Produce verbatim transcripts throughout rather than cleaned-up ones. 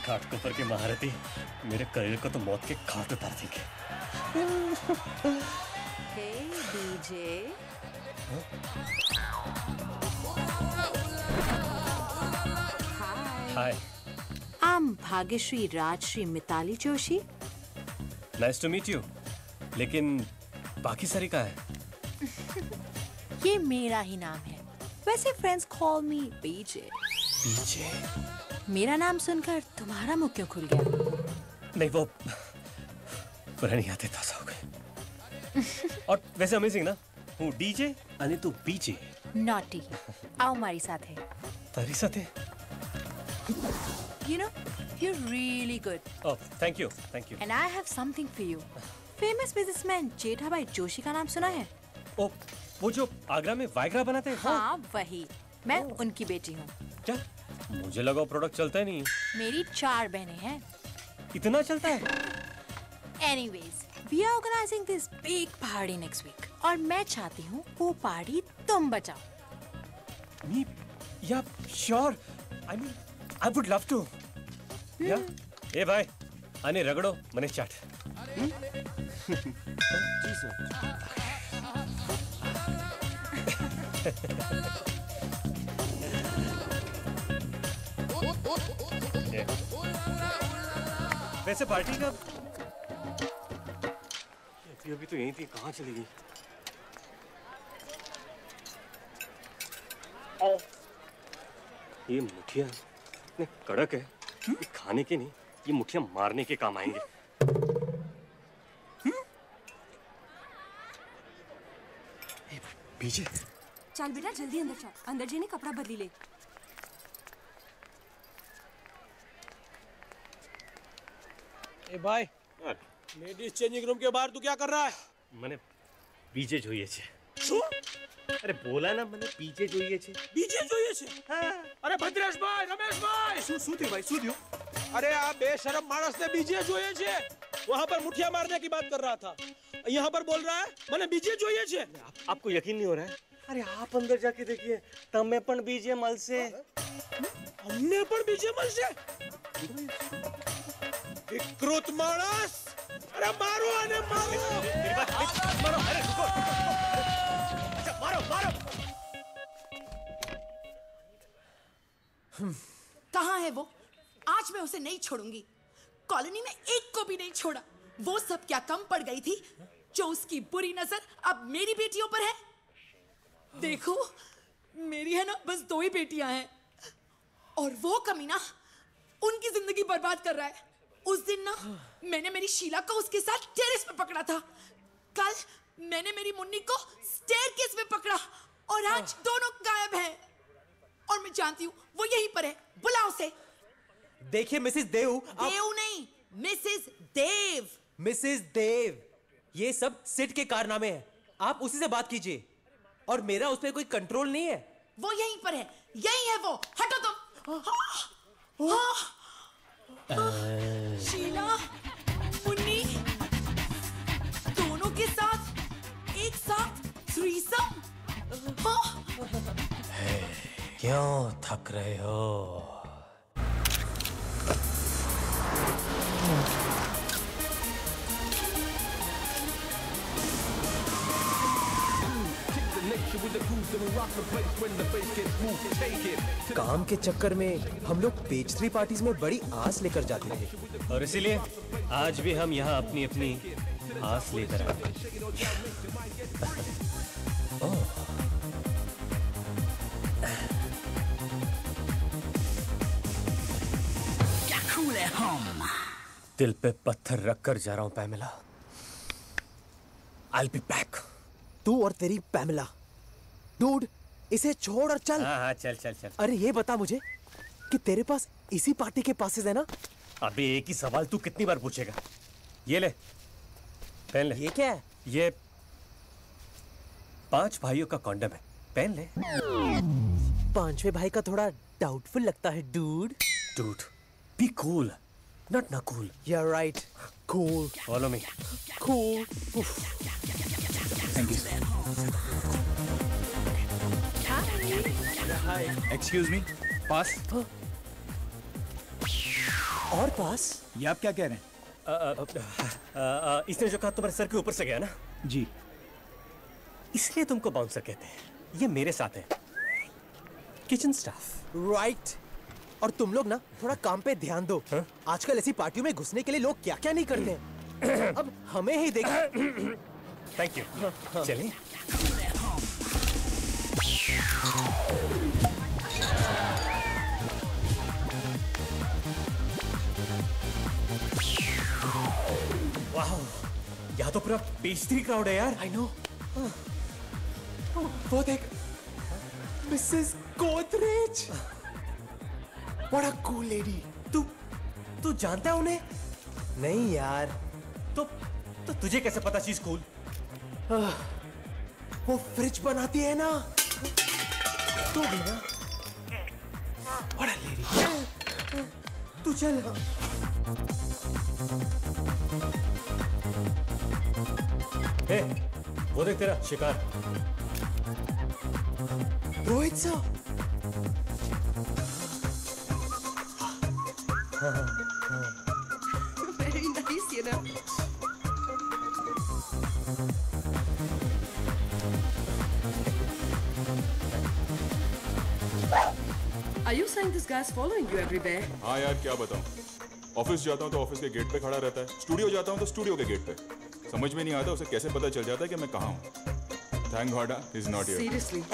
घाटकोपर के महारथी मेरे करियर को तो मौत के घाट उतार देंगे। Hey DJ, hi, I'm Bhagyashree Rajshree Mitali Joshi. Nice to meet you. लेकिन बाकी सारी कहाँ है? ये मेरा ही नाम है। वैसे फ्रेंड्स कॉल मी बीजे। बीजे? मेरा नाम सुनकर तुम्हारा मुंह क्यों खुल गया? नहीं, वो पुरानी यादें ताजा हो गई। और वैसे अमेजिंग ना, हूँ डीजे અને તું बीजे। नॉटी, आओ हमारी साथ है। तारी साथ है? You know, you're really good. Oh, thank you, thank you. And I have something for you. Famous businessman Jethabhai Joshi का नाम सुना है? ओ, वो जो आगरा में वाइग्रा बनाते हैं? हाँ, वही। मैं उनकी बेटी हूँ। क्या? मुझे लगा प्रोडक्ट चलता ही नहीं। मेरी चार बहनें हैं। इतना चलता है? Anyways, we are organizing this big party next week. और मैं चाहती हूँ वो पार्टी तुम बचाओ। Me? Yeah, sure. I mean, I would love to. Yeah. ए भाई, आने रगड़ो मने चाट। वैसे पार्टी का अभी तो यहीं थी, कहाँ चली गई? ये मुठिया इतने कड़क है, ये खाने के नहीं, ये मुठिया मारने के काम आएंगे। बीजे, चल बेटा जल्दी अंदर चल, अंदर जी ने कपड़ा बदली ले। ए भाई, लेडीज चेंजिंग रूम के बाहर तू क्या कर रहा है? मैंने बीजे જોઈએ છે। अरे बोला ना मैंने बीजे જોઈએ છે। बीजे જોઈએ છે? हाँ। अरे भद्रेश भाई, रमेश भाई, શું શું થયું ભાઈ, શું થયું? अरे आप बेशरम मानस ने बीजे જોઈએ છે। वहाँ पर मुठिया मारने की बात कर रहा था, यहाँ पर बोल रहा है मैंने बीजे જોઈએ છે। आप, आपको यकीन नहीं हो रहा है? अरे आप अंदर जाके देखिए, तमे पण बीजे मलसे। हमने पण बीजे मलसे? विकृत मानस, अरे मारो आने मारो। मेरी बात मारो, अरे रुको, अच्छा मारो मारो। कहाँ है वो? आज मैं उसे नहीं छोड़ूंगी। कॉलोनी में एक को भी नहीं छोड़ा। वो सब क्या कम पड़ गई थी जो उसकी बुरी नजर अब मेरी बेटियों पर है? देखो, मेरी है ना बस दो ही बेटियां हैं और वो कमीना उनकी जिंदगी बर्बाद कर रहा है। उस दिन ना मैंने मेरी शीला को उसके साथ टेरेस पे पकड़ा था, कल मैंने मेरी मुन्नी को स्टेयरकेस पे पकड़ा और आज दोनों गायब हैं। और मैं जानती हूँ वो यहीं पर है, बुलाओ उसे। देखिए मिसेस देव, आप... देव नहीं, मिसेस देव। मिसेस देव, ये सब सिट के कारनामे हैं, आप उसी से बात कीजिए। और मेरा उस पर कोई कंट्रोल नहीं है। वो यहीं पर है, यहीं है वो, हटो तुम। हाँ, हाँ। शीला, मुन्नी, दोनों के साथ एक साथ थ्रीसम। हाँ। क्यों थक रहे हो? काम के चक्कर में हम लोग पेस्ट्री पार्टीज में बड़ी आस लेकर जाते थे और इसीलिए आज भी हम यहाँ अपनी अपनी आस लेकर आए। क्या कूल है हम? दिल पे पत्थर रखकर जा रहा हूँ पैमिला। I'll be back। तू और तेरी पैमिला। डूड, इसे छोड़ और चल। हाँ हाँ चल चल चल। अरे ये बता मुझे कि तेरे पास इसी पार्टी के पासेस है ना? अबे एक ही सवाल तू कितनी बार पूछेगा? ये ले, पहन ले। ये क्या है? ये पांच भाइयों का कॉन्डम है, पहन ले। पांचवें भाई का थोड़ा डाउटफुल लगता है dude. Dude, be cool, not ना cool. You're right, cool। Follow me। Cool। Thank you। Hi। Excuse me, pass। और पास? ये आप क्या कह रहे हैं? आ, आ, आ, आ, इसने जो कहा तुम्हारे सर के ऊपर से गया ना, जी। इसलिए तुमको बाउंसर कहते हैं। ये मेरे साथ है, किचन स्टाफ। राइट। और तुम लोग ना थोड़ा काम पे ध्यान दो। हाँ? आजकल ऐसी पार्टियों में घुसने के लिए लोग क्या क्या नहीं करते हैं। अब हमें ही देखा। Thank you. चलिए। वाह, यहाँ तो पूरा पेस्ट्री क्राउड है यार। I know. वो देख, Mrs Godrej. What a cool lady. तू तू जानता है उन्हें? नहीं यार, तो तो तुझे कैसे पता चीज कूल? वो फ्रिज बनाती है ना, तू भी ना। What a lady. तू चल। ए, वो देख तेरा शिकार। रोहित सा। Very nice, you know. Are you saying this guy's following you everywhere? हाँ यार, क्या बताऊँ। ऑफिस जाता हूँ तो ऑफिस के गेट पे खड़ा रहता है, स्टूडियो जाता हूँ तो स्टूडियो के गेट पे। समझ में नहीं आता उसे कैसे पता चल जाता है कि मैं कहाँ हूँ। Thank God he is not here. Seriously.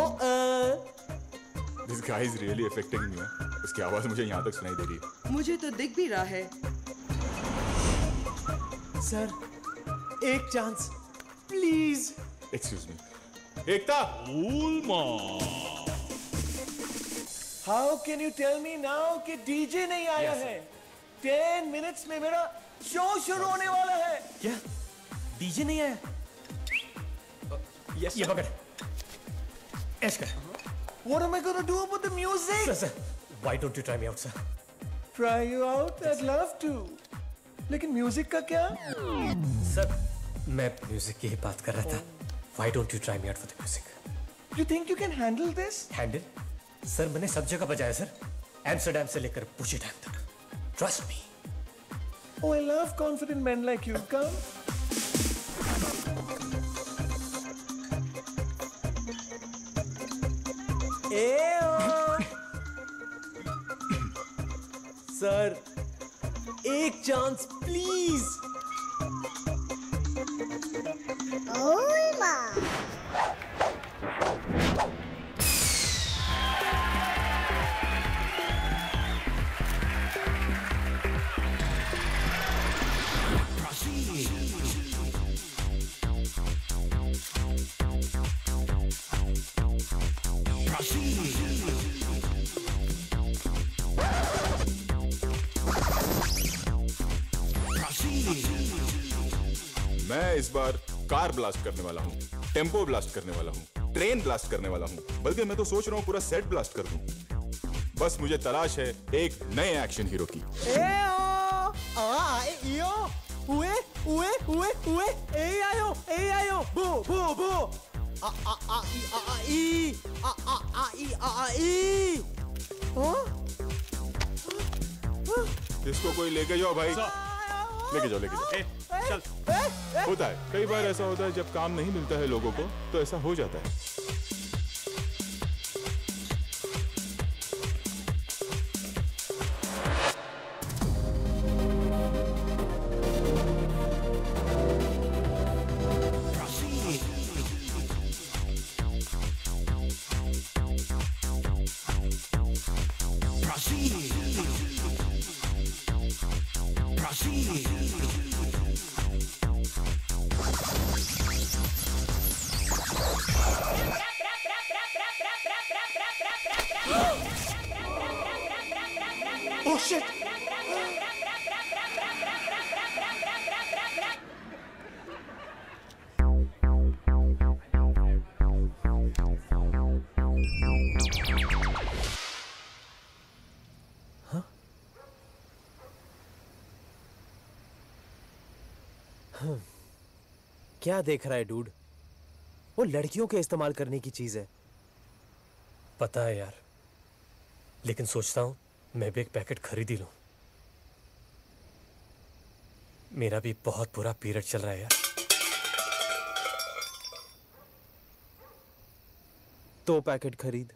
This guy is really affecting me. उसकी आवाज मुझे यहाँ तक सुनाई दे रही है। मुझे तो दिख भी रहा है। सर, एक chance please. Excuse me. Ekta. How can you tell me now कि डीजे नहीं आया है? टेन मिनट्स में मेरा शो शुरू होने वाला है। क्या? डीजे नहीं आया? Yes, ये पकड़। ऐश कर। What am I gonna do about the music? Sir, sir, why don't you try me out, sir? Try you out? I'd love to. लेकिन म्यूजिक का क्या? सर, मैं म्यूजिक की ही बात कर रहा था। Why don't you try me out for the music? You think you can handle this? Handle? Sir, मैंने सब जगह बजाया सर। एम्स्टरडैम से लेकर पूछी डैम तक। Trust me. Oh, I love confident men like you. Come. Sir, एक chance please. मैं इस बार कार ब्लास्ट करने वाला हूँ, टेम्पो ब्लास्ट करने वाला हूँ, ट्रेन ब्लास्ट करने वाला हूँ, बल्कि मैं तो सोच रहा हूँ पूरा सेट ब्लास्ट कर दूँ। बस मुझे तलाश है एक नए एक्शन हीरो की। उए उए उए उए ए आयो ए आयो बो बो बो आ आ आ ई आ आ ई आ आ आ ई आ आ ई। इसको कोई लेके जाओ भाई, लेके जाओ लेके जाओ। चल। होता है, कई बार ऐसा होता है जब काम नहीं मिलता है लोगों को तो ऐसा हो जाता है। Oh shit! हाँ? हाँ। क्या देख रहा है डूड? वो लड़कियों के इस्तेमाल करने की चीज है। पता है यार, लेकिन सोचता हूँ मैं भी एक पैकेट खरीद ही लूं। मेरा भी बहुत बुरा पीरियड चल रहा है यार। दो पैकेट खरीद।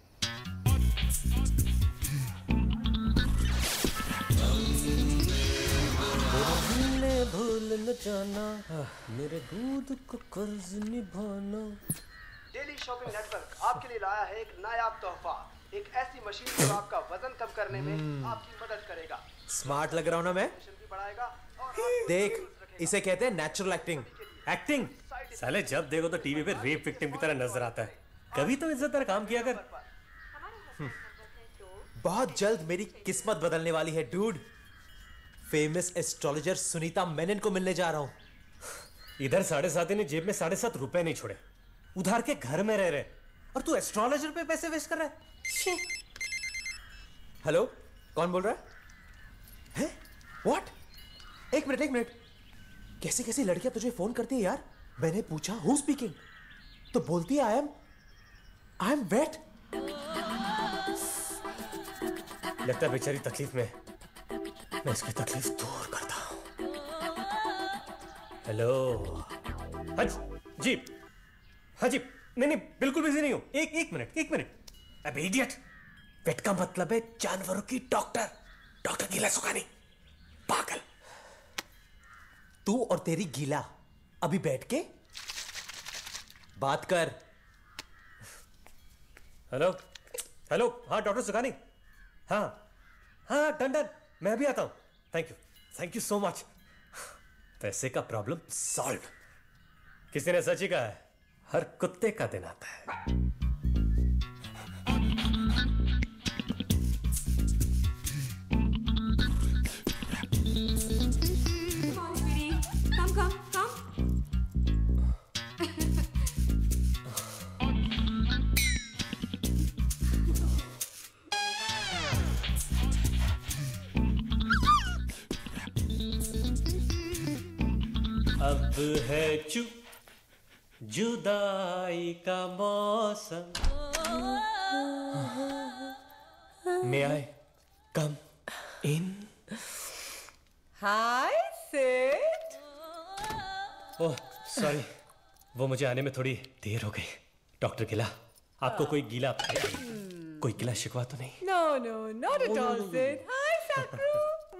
भूल न जाना मेरे दूध को कर्ज निभाना। डेली शॉपिंग नेटवर्क आपके लिए लाया है एक नायाब तोहफा, एक ऐसी मशीन जो आपका वजन कम करने में आपकी मदद करेगा। स्मार्ट लग रहा हूं ना मैं? भी बढ़ाएगा और देख, इसे कहते हैं नेचुरल एक्टिंग। एक्टिंग? साले जब देखो तो टीवी पे रेप विक्टिम की तरह नजर आता है। कभी तो इज्जतदार काम किया कर। बहुत जल्द मेरी किस्मत बदलने वाली है dude. Famous astrologer Sunita Menon को मिलने जा रहा हूं। इधर साढ़े साथी ने जेब में साढ़े सात रुपए नहीं छोड़े, उधार के घर में रह रहे, और तू एस्ट्रोलॉजर पे पैसे वेस्ट कर रहा है। हेलो, कौन बोल रहा है? व्हाट? एक मिनट एक मिनट। कैसी कैसी लड़कियां तुझे फोन करती है यार? मैंने पूछा हु स्पीकिंग, तो बोलती है I am I am wait. लगता है बेचारी तकलीफ में, मैं इसकी तकलीफ दूर करता हूं। हेलो। हाँ जी, हाँ जी, नहीं नहीं बिल्कुल बिजी नहीं हूं। एक एक मिनट एक मिनट। अबे इडियट, वेट का मतलब है जानवरों की डॉक्टर, डॉक्टर गीला सुखानी। पागल। तू और तेरी गीला अभी बैठ के बात कर। हेलो हेलो, हाँ डॉक्टर सुखानी, हाँ हाँ डन डन, मैं भी आता हूं। Thank you thank you so much. पैसे का प्रॉब्लम सॉल्व। किसी ने सच ही कहा है, हर कुत्ते का दिन आता है। Come, come, come. अब है चुप जुदाई का मौसम। May I come in? Hi Sid. Oh sorry, वो मुझे आने में थोड़ी देर हो गई। डॉक्टर गिला, आपको कोई गीला कोई गिला शिकवा तो नहीं? No no not at all Sid. Hi Sakru.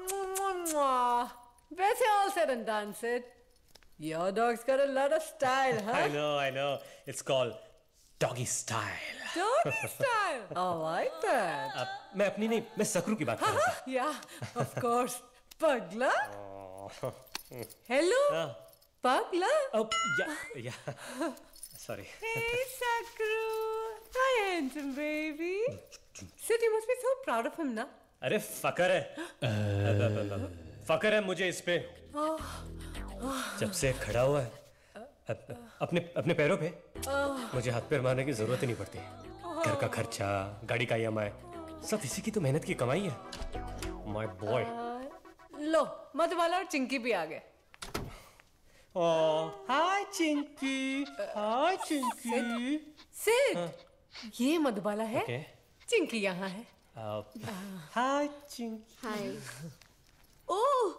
वैसे all said and done Sid. Your dog's got a lot of style, huh? I know, I know. It's called doggy style. Doggy style. I like that. अब मैं अपनी नहीं, मैं सकरू की बात कर रहा था। Yeah, of course. Pagla. Hello. Pagla. Oh, yeah, yeah. Sorry. Hey, Sakru. Hi, handsome baby. Sid, you must be so proud of him, na? अरे फकर है, फकर है मुझे इस पे। जब से खड़ा हुआ है अपने अपने पैरों पे, मुझे हाथ पैर मारने की जरूरत ही नहीं पड़ती। घर का खर्चा, गाड़ी का ई एम आई, सब इसी की तो मेहनत की कमाई है। My boy. लो, मधुबाला और चिंकी भी आ गए। हाय चिंकी, हाय चिंकी। सिड, ये मधुबाला है, Okay. चिंकी यहाँ है। हाय चिंकी। हाय। ओह,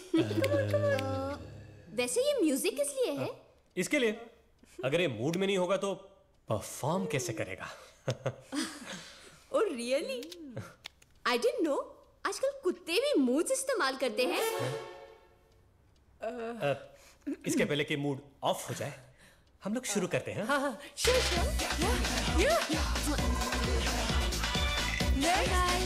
वैसे ये म्यूजिक किस लिए है? इसके लिए, अगर ये मूड में नहीं होगा तो परफॉर्म कैसे करेगा? Oh really? I didn't know आजकल कुत्ते भी मूड्स इस्तेमाल करते हैं। uh, इसके पहले कि मूड ऑफ हो जाए, हम लोग शुरू करते हैं। हाँ हाँ, श्योर श्योर। Bye bye.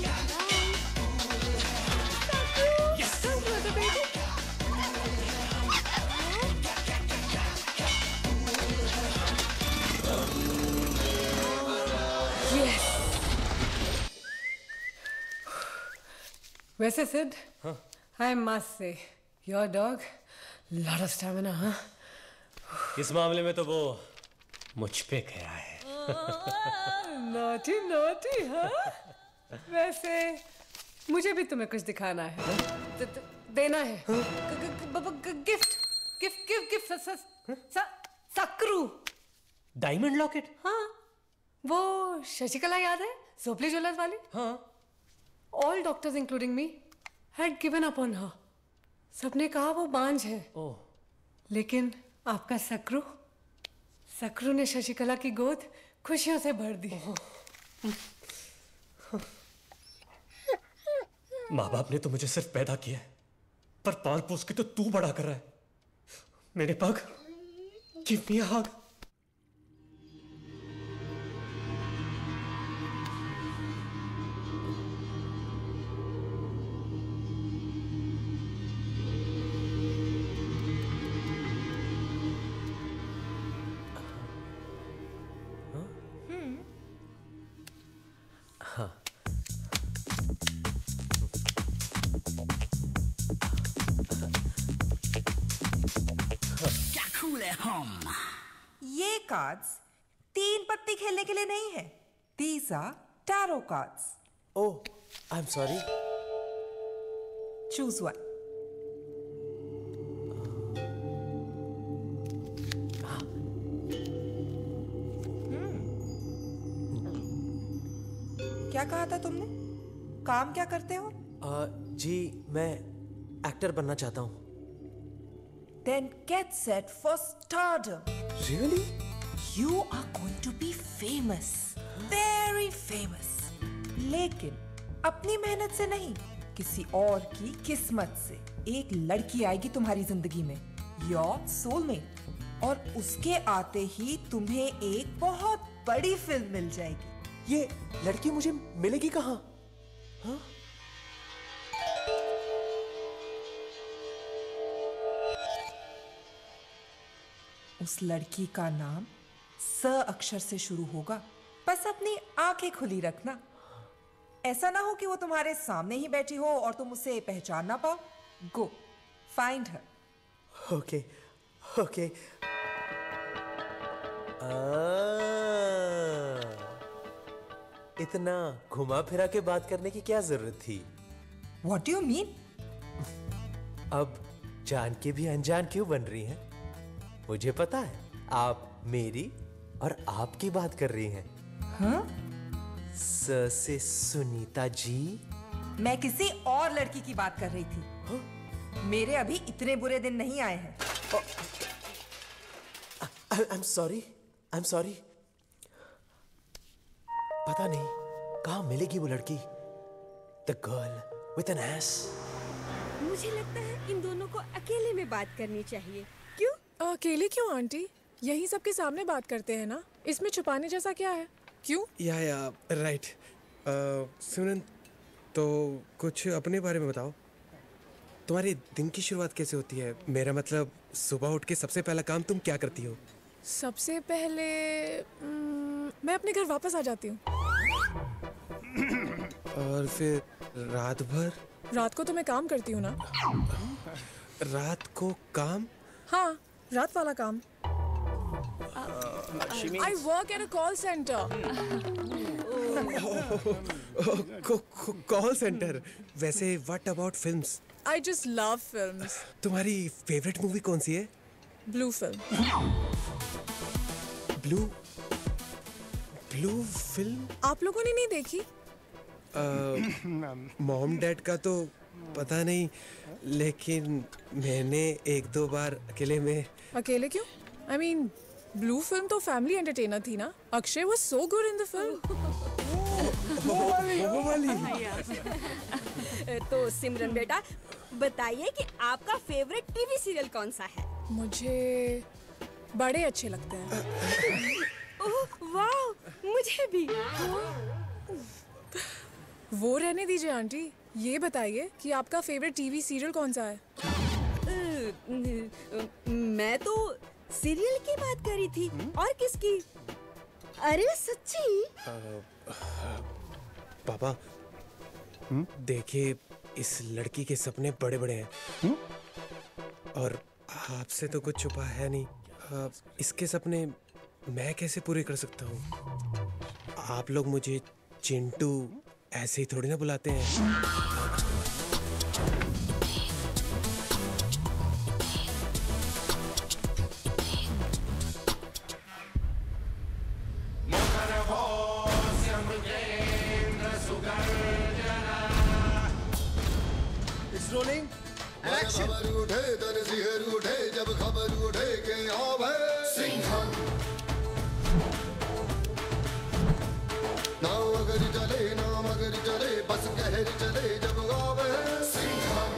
वैसे Sid, I must say, your dog, lot of stamina, huh? इस मामले में तो वो मुझ पे गया है। Naughty, naughty, huh? वैसे मुझे भी तुम्हें कुछ दिखाना है, द- द- देना है। Gift, gift, gift, gift, Sakru. Diamond locket? हाँ, वो शशिकला याद है, सोपली ज्वेलर्स वाली? हाँ। All doctors, including me, had given up on her. सबने कहा वो बांझ है, लेकिन आपका सकरू सकरू ने शशिकला की गोद खुशियों से भर दी। माँ बाप ने तो मुझे सिर्फ पैदा किया है, पर पाल पोस के तो तू बड़ा कर रहा है। मेरे पग, गिव मी अ हग। ये कार्ड्स तीन पत्ती खेलने के लिए नहीं है। These are tarot cards. Oh, I'm sorry. Choose one. क्या कहा था तुमने? काम क्या करते हो? uh, जी मैं एक्टर बनना चाहता हूँ। Then get set for stardom. Really? You are going to be famous, very famous. लेकिन अपनी मेहनत से नहीं, किसी और की किस्मत से। एक लड़की आएगी तुम्हारी जिंदगी में, your soulmate, और उसके आते ही तुम्हें एक बहुत बड़ी फिल्म मिल जाएगी। ये लड़की मुझे मिलेगी कहाँ? हाँ? उस लड़की का नाम स अक्षर से शुरू होगा। बस अपनी आंखें खुली रखना। ऐसा ना हो कि वो तुम्हारे सामने ही बैठी हो और तुम उसे पहचान ना पाओ। Go find her. Okay okay. इतना घुमा फिरा के बात करने की क्या जरूरत थी? What do you mean? अब जान के भी अनजान क्यों बन रही हैं? मुझे पता है आप मेरी और आपकी बात कर रही हैं। हाँ? स से सुनीता जी। मैं किसी और लड़की की बात कर रही थी। हाँ? मेरे अभी इतने बुरे दिन नहीं आए हैं। I'm sorry, I'm sorry. पता नहीं कहाँ मिलेगी वो लड़की। The girl with an ass. मुझे लगता है इन दोनों को अकेले में बात करनी चाहिए। क्यों? अकेले क्यों आंटी? यही सबके सामने बात करते हैं ना, इसमें छुपाने जैसा क्या है? क्यों? या या राइट। सुनन, तो कुछ अपने बारे में बताओ। तुम्हारे दिन की शुरुआत कैसे होती है? मेरा मतलब सुबह उठ के सबसे पहला काम तुम क्या करती हो? सबसे पहले न, मैं अपने घर वापस आ जाती हूँ। और फिर रात भर? रात को तो मैं काम करती हूँ ना। रात को काम? हाँ, रात वाला काम। I work at a call center. Call centre. वैसे what about films? I just love films. तुम्हारी फेवरेट मूवी कौन सी है? Blue film. Blue blue film? आप लोगों ने नहीं देखी? मॉम डैड का तो पता नहीं, लेकिन मैंने एक दो बार अकेले में। अकेले क्यों? I mean, ब्लू फिल्म तो फैमिली एंटरटेनर थी ना। Akshay was so good in the film. वो वाली, वो वाली। तो सिमरन बेटा बताइए कि आपका फेवरेट टीवी सीरियल कौन सा है? मुझे बड़े अच्छे लगते हैं। ओह वाह, मुझे भी। वो रहने दीजिए आंटी, ये बताइए कि आपका फेवरेट टीवी सीरियल कौन सा है? मैं तो सीरियल की बात करी थी। और किसकी? अरे सच्ची? पापा देखिए, इस लड़की के सपने बड़े बड़े हैं और आपसे तो कुछ छुपा है नहीं। आ, इसके सपने मैं कैसे पूरे कर सकता हूँ? आप लोग मुझे चिंटू ऐसे ही थोड़ी ना बुलाते हैं। It's rolling खबर उठे तन सिहर उठे जब खबर उठे के आओ भाई सिंघम नाव अगर चले नाम अगर चले बस कहर चले जब आवे सिंघम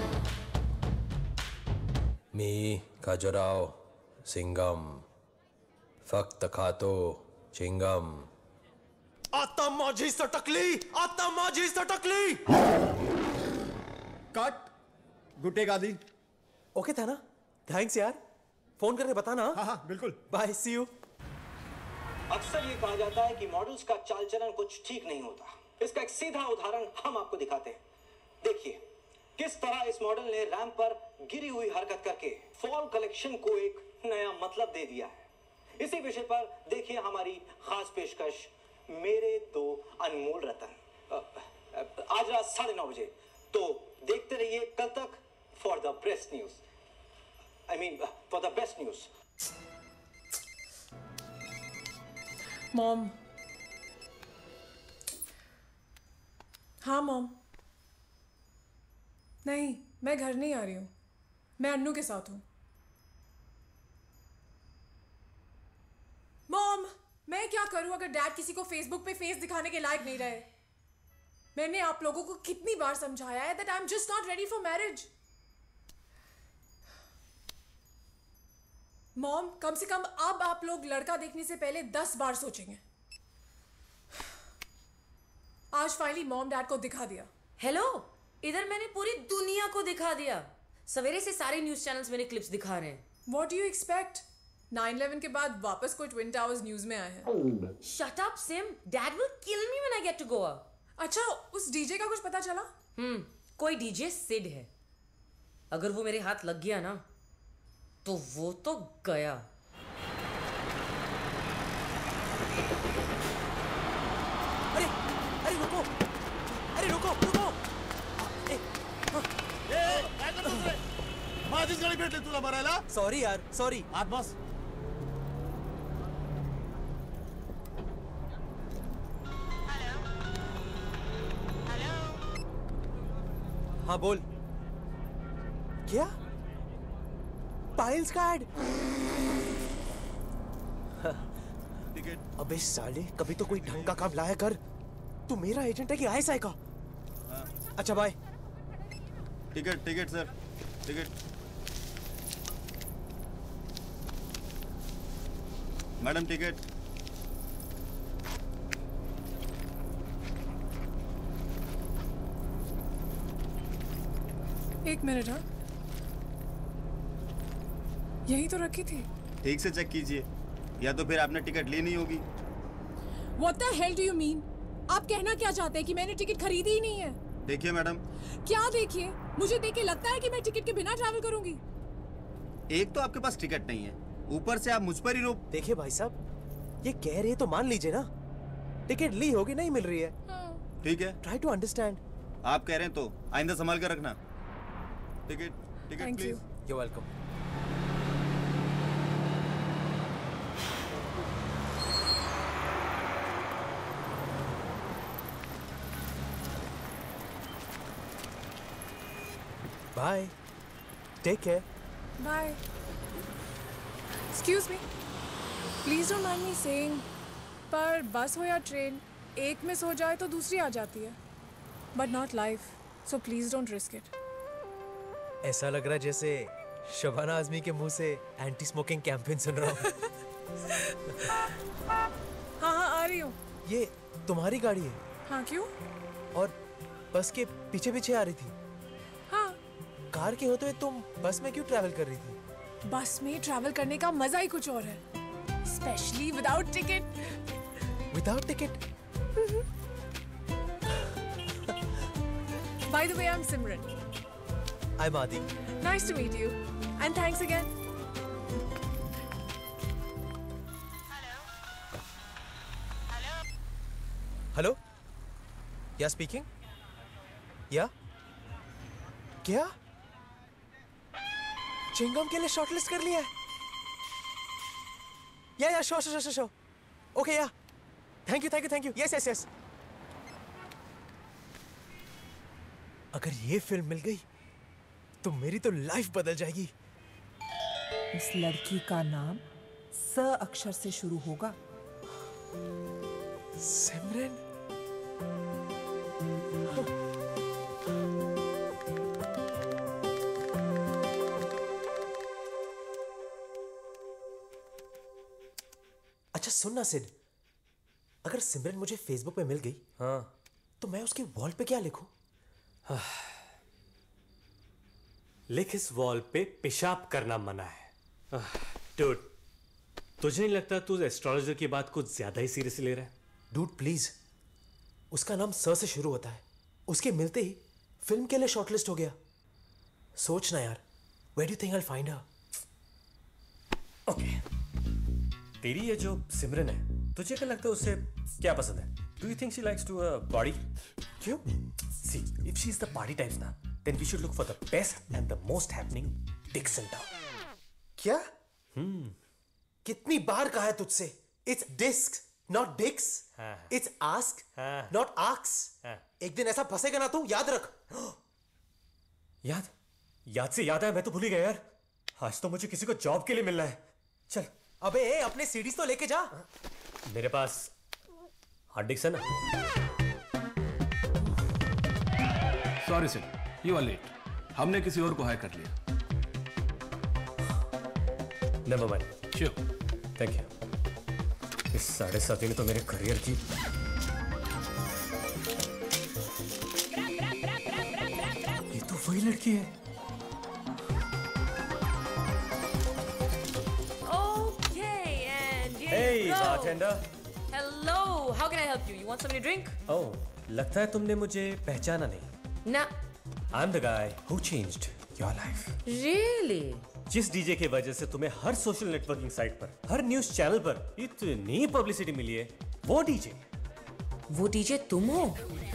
मी खजुराहो सिंघम फक्त खातो चिंगम आता माझी सटकली आता माझी सटकली कट गुट्टे गादी ओके था ना थैंक्स यार फोन करके बताना हाँ हाँ बिल्कुल बाय सी यू अक्सर ये कहा जाता है कि मॉडल्स का चाल चलन कुछ ठीक नहीं होता। इसका एक सीधा उदाहरण हम आपको दिखाते हैं। देखिए किस तरह इस मॉडल ने रैंप पर गिरी हुई हरकत करके फॉल कलेक्शन को एक नया मतलब दे दिया है। इसी विषय पर देखिए हमारी खास पेशकश मेरे दो अनमोल रतन आज रात साढ़े नौ बजे। तो देखते रहिए कल तक for the best news I mean for the best news. Mom हाँ मॉम नहीं मैं घर नहीं आ रही हूँ मैं अन्नू के साथ हूँ। मॉम मैं क्या करूँ अगर डैड किसी को फेसबुक पे फेस दिखाने के लायक नहीं रहे। मैंने आप लोगों को कितनी बार समझाया है that I'm just not ready for marriage. Mom कम से कम अब आप लोग लड़का देखने से पहले दस बार सोचेंगे। आज फाइनली मॉम डैड को दिखा दिया। हेलो इधर मैंने पूरी दुनिया को दिखा दिया। सवेरे से सारे न्यूज चैनल्स मैंने क्लिप्स दिखा रहे हैं। What do you expect? Nine eleven के बाद वापस कोई ट्विन टावर्स न्यूज में आए हैं। Shut up, Sim. Dad will kill me when I get to Goa. अच्छा उस डीजे का कुछ पता चला? हम्म कोई डीजे सिड है। अगर वो मेरे हाथ लग गया ना तो वो तो गया। अरे अरे रुको अरे रुको रुको ए काय करतोस रे माझीच गाडी भेटली तुला भरायला सॉरी यार सॉरी आत बस हाँ बोल क्या पायल्स का ऐड अबे साले कभी तो कोई ढंग का काम लाया कर। तू मेरा एजेंट है कि आईएसआई का? अच्छा bye. Ticket ticket sir ticket madam ticket एक मिनट हाँ यही तो रखी थी। ठीक से चेक कीजिए या तो फिर आपने टिकट ली नहीं होगी। What the hell do you mean? आप कहना क्या चाहते हैं कि मैंने टिकट खरीदी ही नहीं है? देखिए मैडम। क्या देखिए? मुझे देख के लगता है कि मैं टिकट के बिना ट्रैवल करूंगी। एक तो आपके पास टिकट नहीं है ऊपर से आप मुझ पर ही रोक। देखिए भाई साहब ये कह रहे तो मान लीजिए ना टिकट ली होगी नहीं मिल रही है। ठीक है ट्राई टू अंडरस्टैंड। आप कह रहे हैं तो आइंदा संभाल कर रखना। Ticket ticket please. You welcome. Bye take care. Bye. Excuse me please don't mind me saying पर बस हो या ट्रेन एक मिस हो जाए तो दूसरी आ जाती है but not life so please don't risk it. ऐसा लग रहा है जैसे शबाना आजमी के मुंह से एंटी स्मोकिंग कैंपेन सुन रहा हूँ। हाँ हाँ आ रही हूँ। ये तुम्हारी गाड़ी है? हाँ क्यों? और बस के पीछे पीछे आ रही थी? हाँ। कार के होते हुए तुम बस में क्यों ट्रैवल कर रही थी? बस में ट्रैवल करने का मजा ही कुछ और है specially without ticket. Without ticket? By the way, I'm Simran. I'm Adi. Nice to meet you. And thanks again. Hello? Yeah, speaking? Yeah? क्या? चिंगम के लिए शॉर्टलिस्ट कर लिया है? Yeah, yeah, sure, sure, sure, sure. Okay, yeah. Thank you, thank you, thank you. Yes, yes, yes. अगर ये film मिल गई तो मेरी तो लाइफ बदल जाएगी। इस लड़की का नाम स अक्षर से शुरू होगा। सिमरन। अच्छा सुन ना सिड, अगर सिमरन मुझे फेसबुक पे मिल गई, हाँ, तो मैं उसके वॉल पे क्या लिखूं? लिख इस वॉल पे पेशाब करना मना है। डूड, तुझे नहीं लगता तू एस्ट्रोलॉजर की बात कुछ ज्यादा ही सीरियसली ले रहा है? डूड प्लीज, उसका नाम स से शुरू होता है, उसके मिलते ही फिल्म के लिए शॉर्टलिस्ट हो गया। सोच ना यार, where do you think I will find her? Okay, तेरी ये जो सिमरन है, तुझे क्या लगता है उससे क्या पसंद है? Do you think she likes to a body? क्यों? See, if she is the party types ना, then we should look for the best and the most happening dicks in town. क्या? हम्म कितनी बार कहा है तुझसे? It's disc not dicks, it's ask not ax. एक दिन ऐसा फंसेगा ना तू, याद रख। याद याद से याद है, मैं तो भूल ही गया यार। आज तो मुझे किसी को जॉब के लिए मिलना है। चल। अबे अपने सीडीज तो लेके जा। मेरे पास हार्ड डिस्क है ना। Sorry sir, you are late. हमने किसी और को हायर कर लिया। Never mind. Sure. Thank you. इस साढ़े साथी ने तो मेरे करियर की ये तो वही लड़की है। Hey, bartender. Hello. How can I help you? You want something to drink? Oh, लगता है तुमने मुझे पहचाना नहीं। ना। I'm the guy who changed your life. Really? जिस डीजे की वजह से तुम्हें हर सोशल नेटवर्किंग साइट पर, हर न्यूज चैनल पर इतनी पब्लिसिटी मिली है, वो डीजे। वो डीजे तुम हो?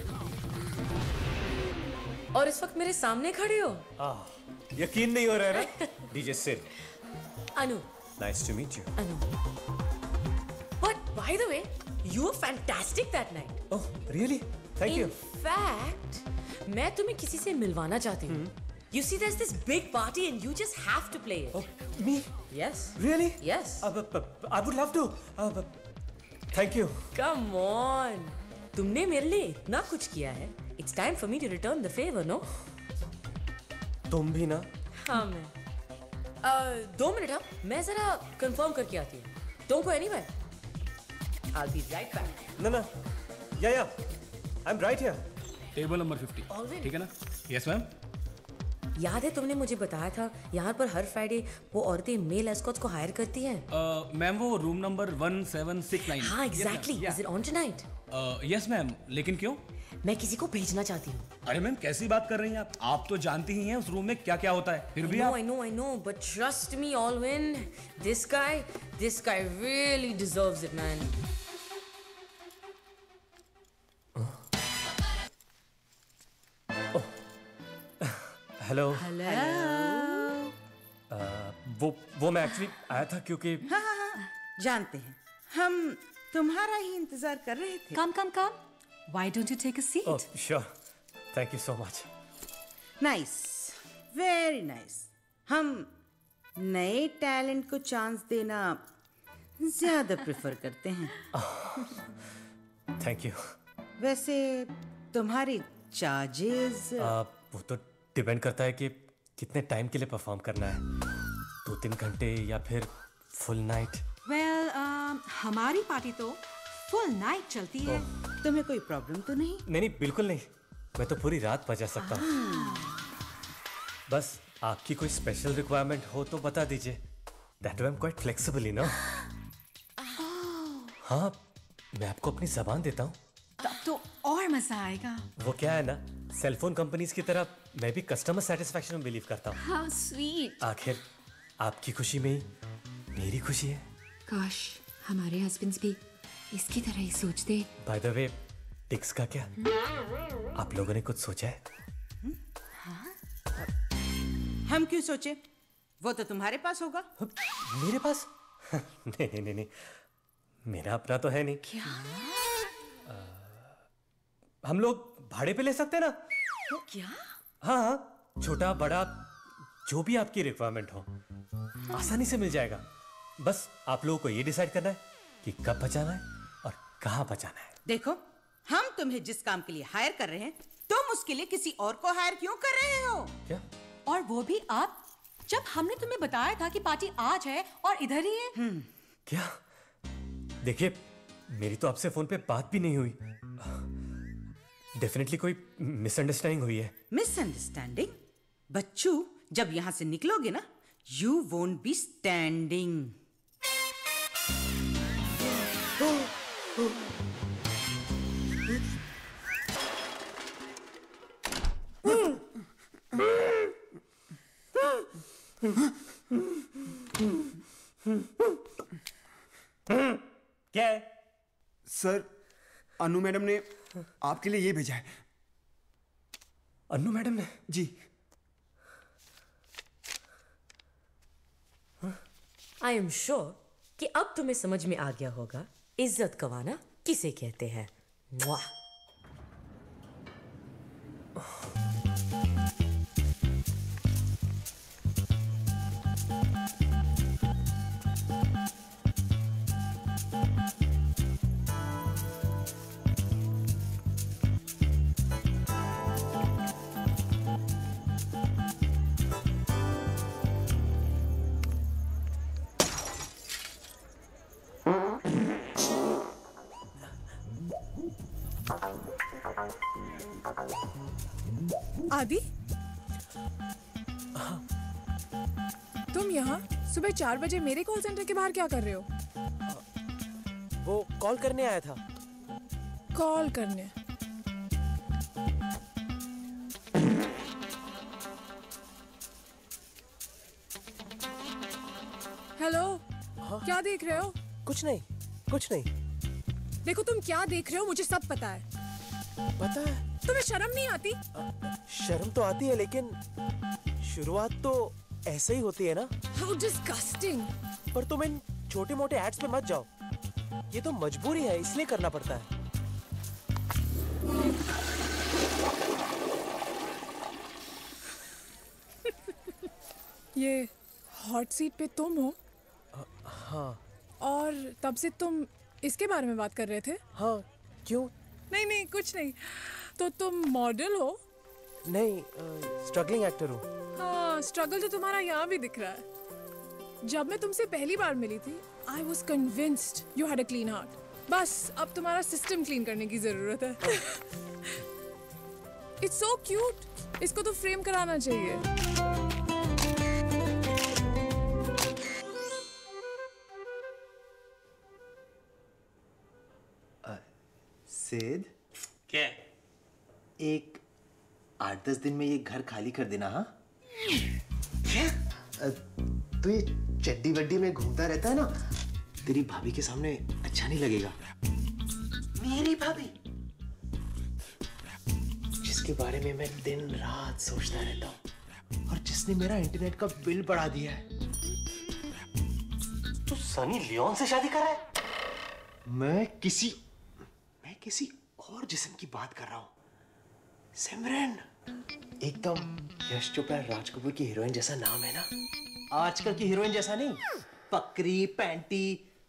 और इस वक्त मेरे सामने खड़े हो? आह, यकीन नहीं हो रहा है ना? DJ Sid. Anu. Nice to meet you. Anu. But by the way, you were fantastic that night. Oh, really? Thank you. In fact, मैं तुम्हें किसी से मिलवाना चाहती हूँ. You see, there's this big party and you just have to play it. Oh, me? Yes. Really? Yes. Uh, uh, uh, I would love to. Uh, uh, thank you. Come on. तुमने मेरे लिए इतना कुछ किया है. It's time for me to return the favor, no? तुम भी ना? हाँ मैं. Uh, दो मिनट हाँ. मैं जरा confirm करके आती हूँ. Don't go anywhere. I'll be right back. No, no. Yeah, yeah. I'm right here. Table number fifty. ठीक है ना? Yes, ma'am. याद है तुमने मुझे बताया था यहाँ पर हर फ्राइडे वो औरतें मेल एस्कॉट्स को हायर करती हैं? मैम वो room number one seven six nine. हाँ exactly. Is it on tonight? Yes ma'am, लेकिन क्यों? मैं किसी को भेजना चाहती हूँ। अरे मैम कैसी बात कर रही हैं आप? आप तो जानती ही हैं उस रूम में क्या क्या होता है, फिर भी आप। I know, I know, but trust me, Alwyn, this guy, this guy really deserves it, man. Hello. Hello. वो वो मैं एक्चुअली आया था क्योंकि हाँ हाँ हाँ जानते हैं, हम तुम्हारा ही इंतजार कर रहे थे। Come, come, come. Why don't you take a seat? Oh, sure. Thank you so much. Nice, very nice. हम नए टैलेंट को चांस देना ज्यादा प्रेफर करते हैं। Thank you. वैसे तुम्हारी चार्जेस? वो तो डिपेंड करता है कि कितने टाइम के लिए परफॉर्म करना है, दो तीन घंटे या फिर फुल नाइट। Well, uh, हमारी पार्टी तो फुल नाइट चलती है। तुम्हें कोई प्रॉब्लम तो नहीं? नहीं नहीं बिल्कुल नहीं, मैं तो पूरी रात बजा सकता हूँ। बस आपकी कोई स्पेशल रिक्वायरमेंट हो तो बता दीजिए। That way I'm quite flexible, you know. हाँ, मैं आपको अपनी जबान देता हूँ। तब तो और मजा आएगा। वो क्या है ना, सेलफोन कंपनीज की तरह मैं भी कस्टमर सेटिस्फेक्शन में बिलीव करता हूँ। How sweet. आखिर आपकी खुशी में ही मेरी खुशी है। काश हमारे हस्बैंड्स भी इसकी तरह ही सोचते। बाय द वे, टिक्स का क्या? आप लोगों ने कुछ सोचा है? हाँ? हम क्यों सोचे? वो तो तुम्हारे पास होगा। मेरे पास? नहीं नहीं नहीं नहीं, मेरा अपना तो है नहीं। क्या? आ, हम लोग भाड़े पे ले सकते हैं ना? क्या? हाँ हाँ, छोटा बड़ा जो भी आपकी रिक्वायरमेंट हो आसानी से मिल जाएगा। बस आप लोगों को ये डिसाइड करना है कि कब बचाना है और कहाँ बचाना है। देखो, हम तुम्हें जिस काम के लिए हायर कर रहे हैं, तुम उसके लिए किसी और को हायर क्यों कर रहे हो? क्या? और वो भी आप, जब हमने तुम्हें बताया था कि पार्टी आज है और इधर ही है। क्या? देखिए, मेरी तो आपसे फोन पे बात भी नहीं हुई। डेफिनेटली कोई मिसअंडरस्टैंडिंग हुई है। मिसअंडरस्टैंडिंग? बच्चू, जब यहां से निकलोगे ना, यू वोंट बी स्टैंडिंग। क्या है? सर, अनु मैडम ने आपके लिए ये भेजा है। अनु मैडम ने? जी। आई एम श्योर कि अब तुम्हें समझ में आ गया होगा इज्जत गंवाना किसे कहते हैं। मुआ। आदि, तुम यहाँ सुबह चार बजे मेरे कॉल सेंटर के बाहर क्या कर रहे हो? वो कॉल करने आया था। कॉल करने? हेलो, क्या देख रहे हो? कुछ नहीं, कुछ नहीं। देखो, तुम क्या देख रहे हो मुझे सब पता है। पता है? तुम्हें शर्म नहीं आती? शर्म तो आती है, लेकिन शुरुआत तो ऐसे ही होती है ना। How disgusting! पर तुम इन छोटे मोटे एड्स पे मत जाओ। ये तो मजबूरी है, इसलिए करना पड़ता है। ये हॉट सीट पे तुम हो? हाँ। और तब से तुम इसके बारे में बात कर रहे थे? हाँ, क्यों? नहीं नहीं, कुछ नहीं। तो तुम मॉडल हो? नहीं, स्ट्रगलिंग एक्टर हूँ। हाँ, स्ट्रगल तो तुम्हारा यहाँ भी दिख रहा है। जब मैं तुमसे पहली बार मिली थी, I was convinced you had a clean heart. बस अब तुम्हारा सिस्टम क्लीन करने की जरूरत है। It's so cute. इसको तो फ्रेम कराना चाहिए। सिद, क्या? एक आठ दस दिन में ये घर खाली कर देना। हाँ? क्या? तू ये चड्डी वड्डी में घूमता रहता है ना, तेरी भाभी के सामने अच्छा नहीं लगेगा। मेरी भाभी, जिसके बारे में मैं दिन रात सोचता रहता हूँ और जिसने मेरा इंटरनेट का बिल बढ़ा दिया है। तू सनी लियोन से शादी कर रहा है? मैं किसी मैं किसी और जिस्म की बात कर रहा हूँ। सिमरन, एकदम यश चोपड़ा राज कपूर की हीरोइन जैसा नाम है ना। आजकल की हीरोइन जैसा नहीं, पकड़ी पैंटी।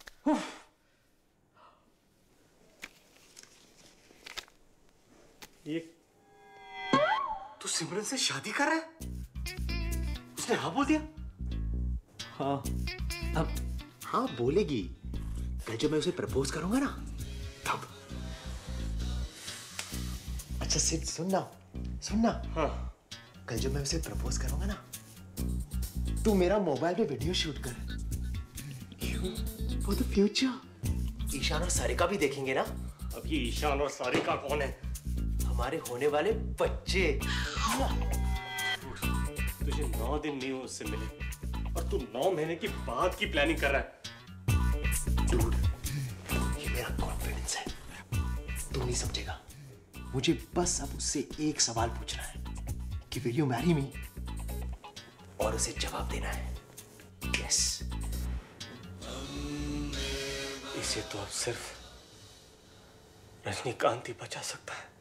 ये तू सिमरन से शादी कर रहा है? उसने हाँ बोल दिया? हाँ। अब हाँ बोलेगी। कल जब मैं उसे प्रपोज करूंगा ना, तब। अच्छा सिड, सुनना सुनना। हाँ। कल जब मैं उसे प्रपोज करूंगा ना, तू मेरा मोबाइल पे वीडियो शूट कर। क्यों? For the future. ईशान और सारिका भी देखेंगे ना। अब ये ईशान और सारिका कौन है? हमारे होने वाले बच्चे। तुझे नौ दिन नहीं हुए उससे मिले और तू नौ महीने की बाद की प्लानिंग कर रहा है। डूड, ये मेरा कॉन्फिडेंस है, तू नहीं समझेगा। मुझे बस अब उससे एक सवाल पूछना है कि विल यू मैरी मी, और उसे जवाब देना है यस। इसे तो अब सिर्फ रजनीकांत ही बचा सकता है।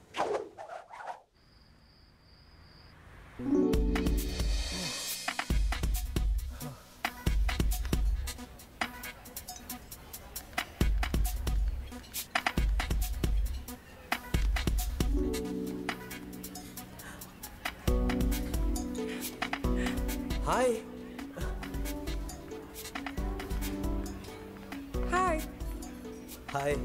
हाय। हाय। हाय।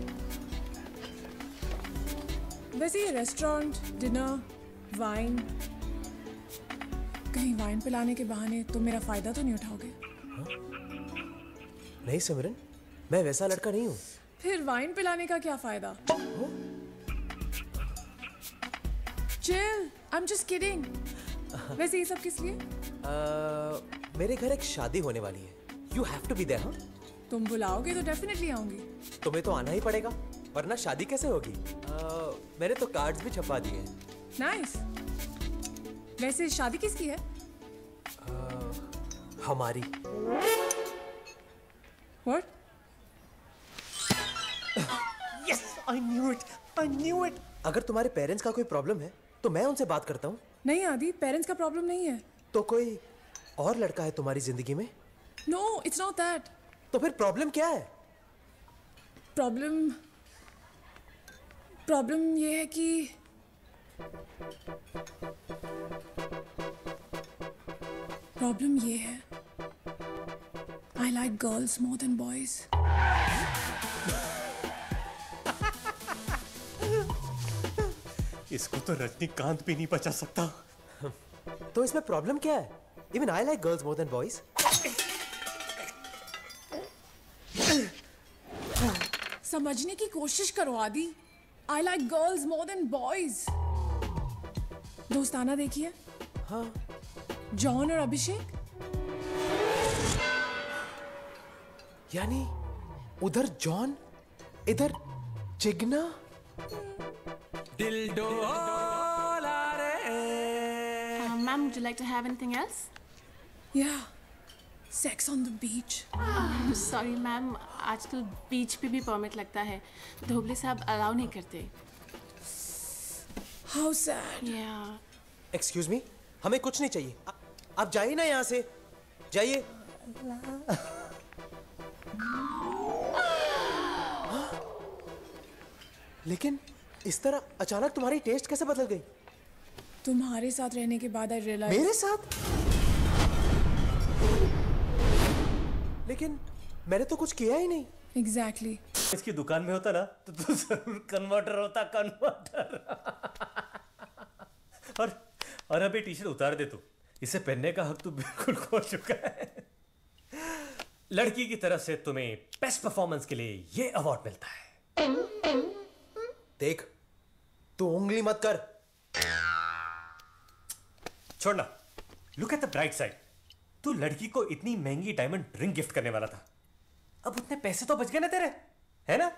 वैसे ये रेस्टोरेंट, डिनर, वाइन, कहीं वाइन पिलाने के बहाने तुम मेरा फायदा तो नहीं उठाओगे? नहीं सिमरन, मैं वैसा लड़का नहीं हूँ। फिर वाइन पिलाने का क्या फायदा? Chill, I am just kidding. वैसे ये सब किस लिए? uh, मेरे घर एक शादी होने वाली है। You have to be there. हाँ, तुम बुलाओगे तो डेफिनेटली आऊंगी। तुम्हें तो आना ही पड़ेगा, वरना शादी कैसे होगी? uh, मैंने तो कार्ड्स भी छपवा दिए हैं। नाइस। वैसे शादी किसकी है? uh, हमारी। What? Yes, I knew it. I knew it. अगर तुम्हारे पेरेंट्स का कोई प्रॉब्लम है तो मैं उनसे बात करता हूँ। नहीं आदि, पेरेंट्स का प्रॉब्लम नहीं है। तो कोई और लड़का है तुम्हारी जिंदगी में? No, it's not that. तो फिर प्रॉब्लम क्या है? प्रॉब्लम प्रॉब्लम ये है कि प्रॉब्लम ये है I like girls more than boys. इसको तो रजनीकांत भी नहीं बचा सकता। तो इसमें प्रॉब्लम क्या है? Even I like girls more than boys. समझने की कोशिश करो आदि। I like girls more than boys. दोस्ताना देखिए। हाँ। जॉन और अभिषेक। यानी उधर जॉन, इधर चिगना। Dildo uh, Ma'am, would you like to have anything else? Yeah. Sex on the beach. uh, Sorry ma'am, आजकल बीच पे भी परमिट लगता है, धोबले साहब अलाउ नहीं करते। How sad. Yeah. Excuse me, हमें कुछ नहीं चाहिए। आ, आप जाइए ना यहाँ से, जाइए। लेकिन इस तरह अचानक तुम्हारी टेस्ट कैसे बदल गई? तुम्हारे साथ रहने के बाद I realized. मेरे साथ? लेकिन मैंने तो कुछ किया ही नहीं। Exactly. इसकी दुकान में होता ना तो तू जरूर कन्वर्टर होता, कन्वर्टर। और और अभी टी शर्ट उतार दे तू, इसे पहनने का हक तू बिल्कुल खो चुका है। लड़की की तरफ से तुम्हें बेस्ट परफॉर्मेंस के लिए ये अवार्ड मिलता है। देख, तू उंगली मत कर। छोड़ना। Look at the bright side. तू लड़की को इतनी महंगी डायमंड रिंग गिफ्ट करने वाला था, अब उतने पैसे तो बच गए ना तेरे, है ना?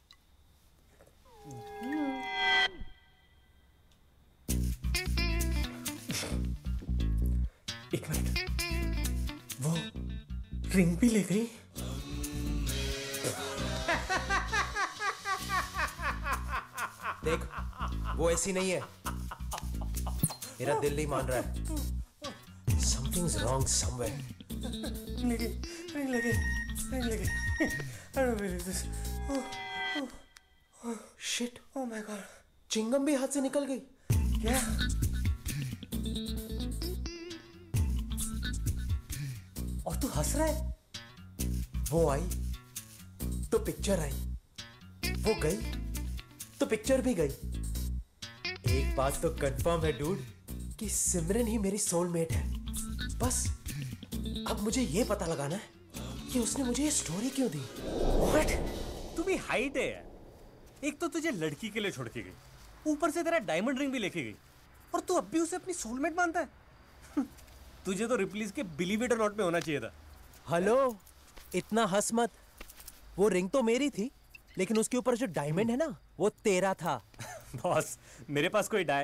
एक मिनट, वो रिंग भी ले गई। देख, वो ऐसी नहीं है। मेरा दिल नहीं मान रहा है। Something's wrong somewhere. रिंग लगी, रिंग लगी, रिंग लगी। I don't believe this. Oh, oh, oh. Shit. Oh my God. Chewing gum भी हाथ से निकल गई। क्या? और तू हंस रहा है? वो आई तो पिक्चर आई, वो गई तो पिक्चर भी गई। एक बात तो कंफर्म है डूड कि सिमरन ही मेरी सोलमेट है। बस अब मुझे ये पता लगाना है कि उसने मुझे ये स्टोरी क्यों दी। What? तू भी हाइट है यार। एक तो तुझे लड़की के लिए छोड़ के गई, ऊपर से तेरा डायमंड रिंग भी लेके गई, और तू अब भी उसे अपनी सोलमेट मानता है। तुझे तो रिप्लीज के बिलीव इट और नॉट में होना चाहिए था। हेलो, इतना हंस मत। वो रिंग तो मेरी थी, लेकिन उसके ऊपर जो डायमंड है ना, वो तेरा था। बॉस, मेरे पास कोई डाय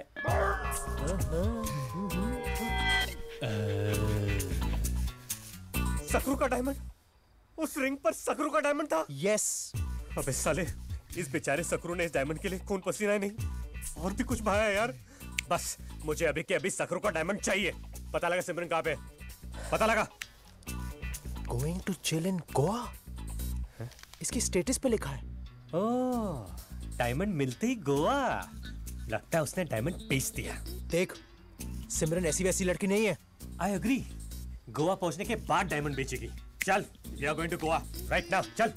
सकरू का डायमंड, उस रिंग पर सकरू का डायमंड था। यस। अबे साले, इस बेचारे सकरू ने इस डायमंड के लिए खून पसीना ही नहीं और भी कुछ बहाया यार। बस मुझे अभी के अभी सकरू का डायमंड चाहिए। पता लगा सिमरन कहाँ पे, पता लगा। Going to chill in Goa, इसकी स्टेटस पे लिखा है। ओह, डायमंड मिलते ही गोवा। लगता है उसने डायमंड बेच दिया। देख, सिमरन ऐसी वैसी लड़की नहीं है। आई अग्री, गोवा पहुंचने के बाद डायमंड बेचेगी। चल, we are going to Goa right now, चल।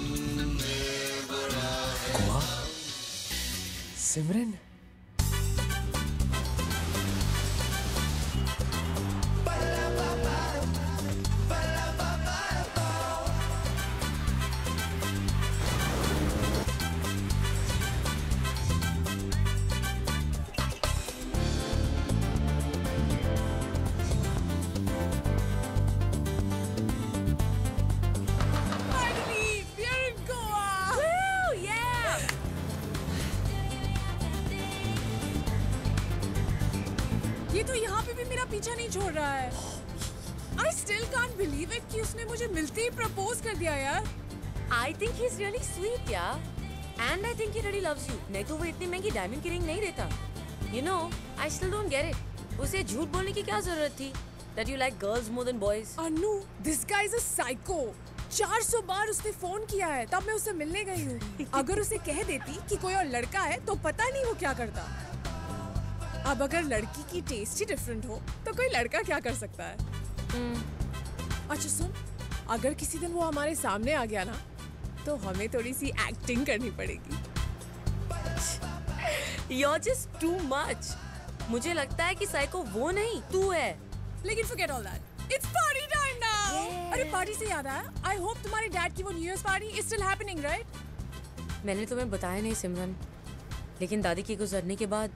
गोवा? सिमरन? ये तो यहाँ पे भी मेरा पीछा नहीं छोड़ रहा है। I still can't believe it कि उसने मुझे मिलते ही प्रपोज कर दिया यार। I think he's really sweet यार। And I think he really loves you। नहीं तो वो इतनी महंगी डायमंड की रिंग नहीं देता। You know, I still don't get it। उसे झूठ बोलने की क्या जरूरत थी? That you like girls more than boys। Anu, this guy is a psycho। चार सौ बार उसने फोन किया है, तब मैं उससे मिलने गई हूँ। अगर उसे कह देती कि कोई और लड़का है, तो पता नहीं वो क्या करता। अब अगर लड़की की टेस्ट ही डिफरेंट हो तो कोई लड़का क्या कर सकता है? hmm. अच्छा सुन, अगर किसी दिन वो हमारे सामने आ गया ना तो हमें थोड़ी सी एक्टिंग करनी पड़ेगी। You're just too much। मुझे लगता है कि साइको वो नहीं तू है। लेकिन forget all that। It's party time now। yeah. अरे पार्टी से याद आया, I hope तुम्हारे डैड की वो new year party is still happening, right? मैंने तुम्हें बताया नहीं सिमरन, लेकिन दादी के गुजरने के बाद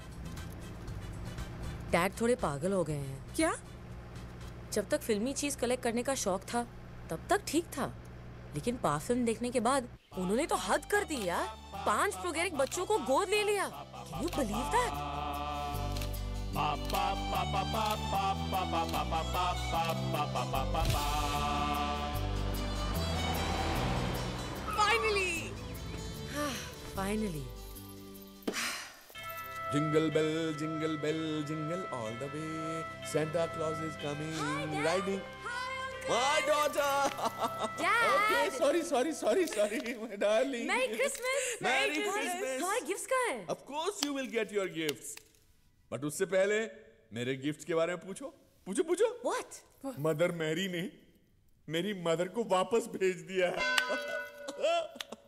डैड थोड़े पागल हो गए हैं। क्या? जब तक फिल्मी चीज कलेक्ट करने का शौक था तब तक ठीक था, लेकिन पा फिल्म देखने के बाद उन्होंने तो हद कर दी यार। पांच प्रोगेरिक बच्चों को गोद ले लिया। Can you believe that? Finally! Finally. Jingle bell, jingle bell, jingle all the way. Santa Claus is coming, Hi, riding. Hi, my daughter. Dad. Okay, sorry, sorry, sorry, sorry, my darling. Merry Christmas. Merry Christmas. तुम्हारे gifts कहाँ हैं? Of course you will get your gifts. But उससे पहले मेरे gifts के बारे में पूछो, पूछो, पूछो. What? मदर मैरी ने मेरी मदर को वापस भेज दिया है।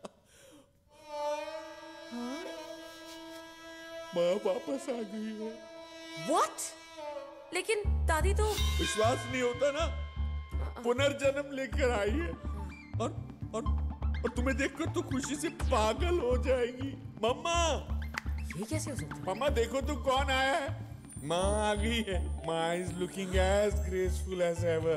माँ वापस आ गई है। What? लेकिन दादी तो विश्वास नहीं होता ना, पुनर्जन्म लेकर आई है और और और तुम्हें देखकर तो खुशी से पागल हो जाएगी। मम्मा, ये कैसे हो सकता है? मम्मा देखो तो कौन आया है। माँ आ गई है। माँ is looking as graceful as ever।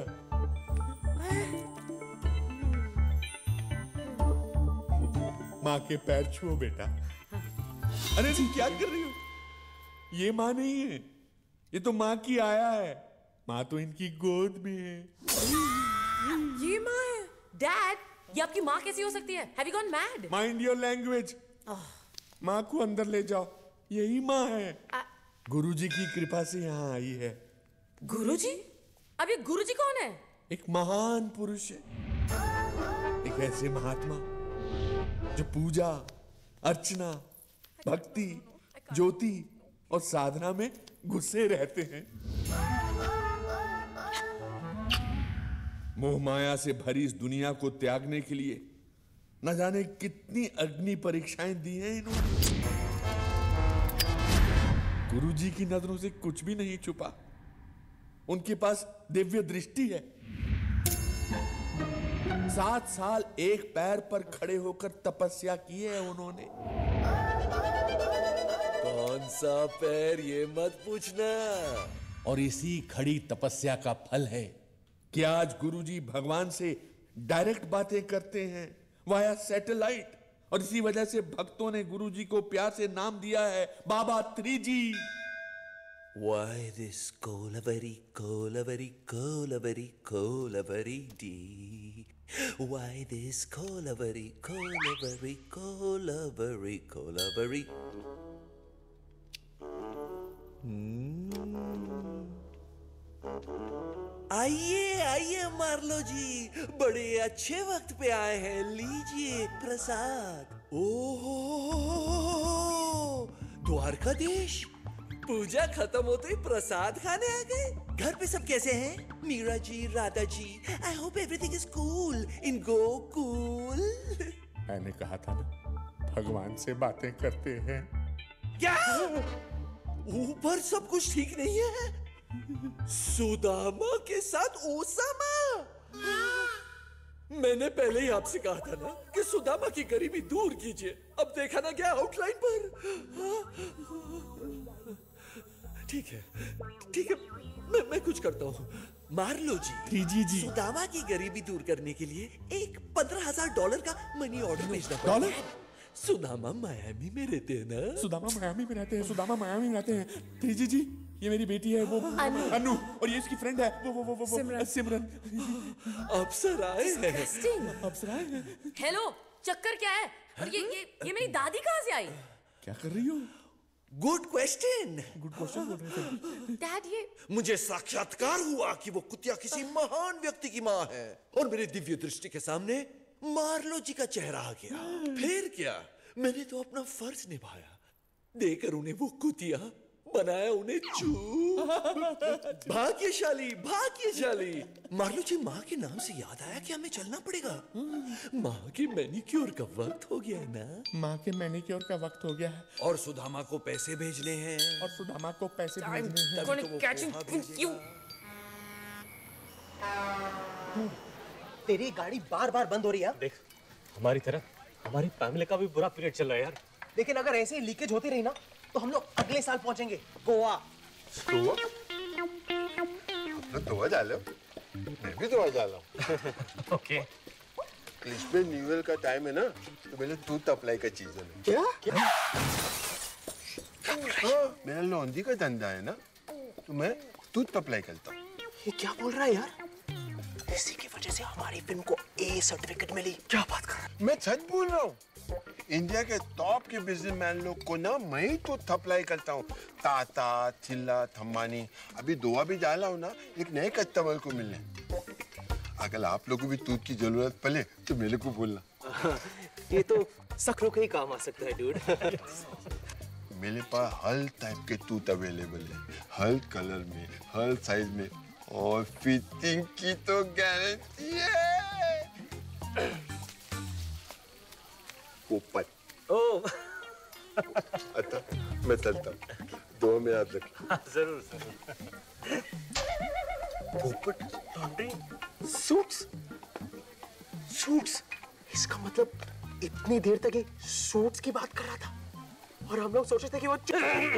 माँ के पैर छुओ बेटा। अरे तुम क्या कर रही हो? ये माँ नहीं है, ये तो माँ की आया है। माँ तो इनकी गोद में है। ये माँ है? डैड, ये आपकी माँ कैसी हो सकती है? Have you gone mad? Mind your language। माँ को अंदर ले जाओ, यही माँ है। गुरुजी की कृपा से यहाँ आई है। गुरुजी? अब ये गुरुजी कौन है? एक महान पुरुष है, एक ऐसे महात्मा जो पूजा, अर्चना, भक्ति, ज्योति और साधना में घुसे रहते हैं। मोह माया से भरी इस दुनिया को त्यागने के लिए न जाने कितनी अग्नि परीक्षाएं दी हैं इन्होंने। गुरुजी की नजरों से कुछ भी नहीं छुपा। उनके पास दिव्य दृष्टि है। सात साल एक पैर पर खड़े होकर तपस्या की है उन्होंने। कौन सा पैर ये मत पूछना। और इसी खड़ी तपस्या का फल है कि आज गुरुजी भगवान से डायरेक्ट बातें करते हैं वाया सैटेलाइट, और इसी वजह से भक्तों ने गुरुजी को प्यार से नाम दिया है बाबा three G. Why this Kolavari, Kolavari, Kolavari, Kolavari dee? Why this Kolavari, Kolavari, Kolavari, Kolavari? आइए आइए मार्लो जी, बड़े अच्छे वक्त पे आए हैं। लीजिए प्रसाद। ओहो, द्वारकाधीश, पूजा खत्म होते ही प्रसाद खाने आ गए। घर पे सब कैसे हैं? Meera ji, Radha ji, I hope everything is cool in Gokul. मैंने कहा था ना, भगवान से बातें करते हैं। क्या? ऊपर सब कुछ ठीक नहीं है? सुदामा के साथ ओसामा? मैंने पहले ही आपसे कहा था ना कि सुदामा की गरीबी दूर कीजिए। अब देखा ना क्या आउटलाइन पर। ठीक है, ठीक है, मैं मैं कुछ करता हूँ। मार्लो जी, जी जी सुदामा की गरीबी दूर करने के लिए एक पंद्रह हजार डॉलर का मनी ऑर्डर भेजना पड़ेगा। डॉलर? सुदामा मायामी में रहते हैं ना? सुदामा मायामी में रहते हैं, सुदामा मायामी में रहते हैं। त्रिजी जी, ये मेरी बेटी है, वो अनु, अनु, और ये इसकी फ्रेंड है, वो वो वो वो सिमरन। सिमरन। अप्सराएं हैं। अप्सराएं हैं। हेलो, चक्कर क्या है? और ये ये ये मेरी दादी कहाँ से आई? क्या कर रही हो? Good question. गुड क्वेश्चन बोल रहे थे। डैड, ये मुझे साक्षात्कार हुआ कि वो कुतिया किसी महान व्यक्ति की माँ है और मेरे दिव्य दृष्टि के सामने मार्लो जी का चेहरा आ गया। फिर क्या, मैंने तो अपना फर्ज निभाया, देकर उन्हें वो कुतिया बनाया उन्हें चू। भाग्यशाली, भाग्यशाली। मार्लो जी, माँ के नाम से याद आया कि हमें चलना पड़ेगा। माँ के मैनिक्योर का वक्त हो गया है ना? माँ के मैनिक्योर का वक्त हो गया है। और सुदामा को पैसे भेजने हैं। और सुदामा को पैसे भेजने हैं। तभी तो वो पोहा भेजेगा। तेरी गाड़ी बार बार बंद हो रही है। देख, हमारी तरह हमारी फैमिली का भी बुरा पीरियड चल रहा है यार। लेकिन अगर ऐसे ही लीकेज होती रही ना तो हम लोग अगले साल पहुंचेंगे गोवा। गोवा? तो गोवा जा लो, मैं भी गोवा जा रहा हूँ। ओके। इसमें न्यू ईयर का टाइम है ना, तो मेरे टूथ अप्लाई का चीज है। क्या? क्या? हाँ, मेरा लॉन्ड्री का धंधा है ना, तो मैं टूथ अप्लाई करता हूँ। ये क्या बोल रहा है यार? इसी की वजह से हमारी फिल्म को ए सर्टिफिकेट मिली। क्या बात कर रहा है? मैं सच बोल रहा हूँ। इंडिया के टॉप के बिजनेसमैन लोग को ना मैं ही तो अप्लाई करता हूँ। टाटा, थिल्ला, थम्मानी। अभी गोवा भी जा रहा हूँ ना, एक नए कस्टमर को मिलने। अगर आप लोगों को भी दूध की जरूरत पड़े तो मेरे को बोलना। ये तो सकरों के ही काम आ सकता है डूड। मेरे पास हर टाइप के टूथ अवेलेबल है, हर कलर में, हर साइज में, और फिटिंग की तो गारंटी है। ऊपर। ओह। अच्छा, मैं चलता हूँ। दो में याद रखना। जरूर जरूर। पोपट लॉन्ड्री सूट्स सूट्स इसका मतलब इतनी देर तक ये सूट्स की बात कर रहा था और हम लोग सोचे थे कि वो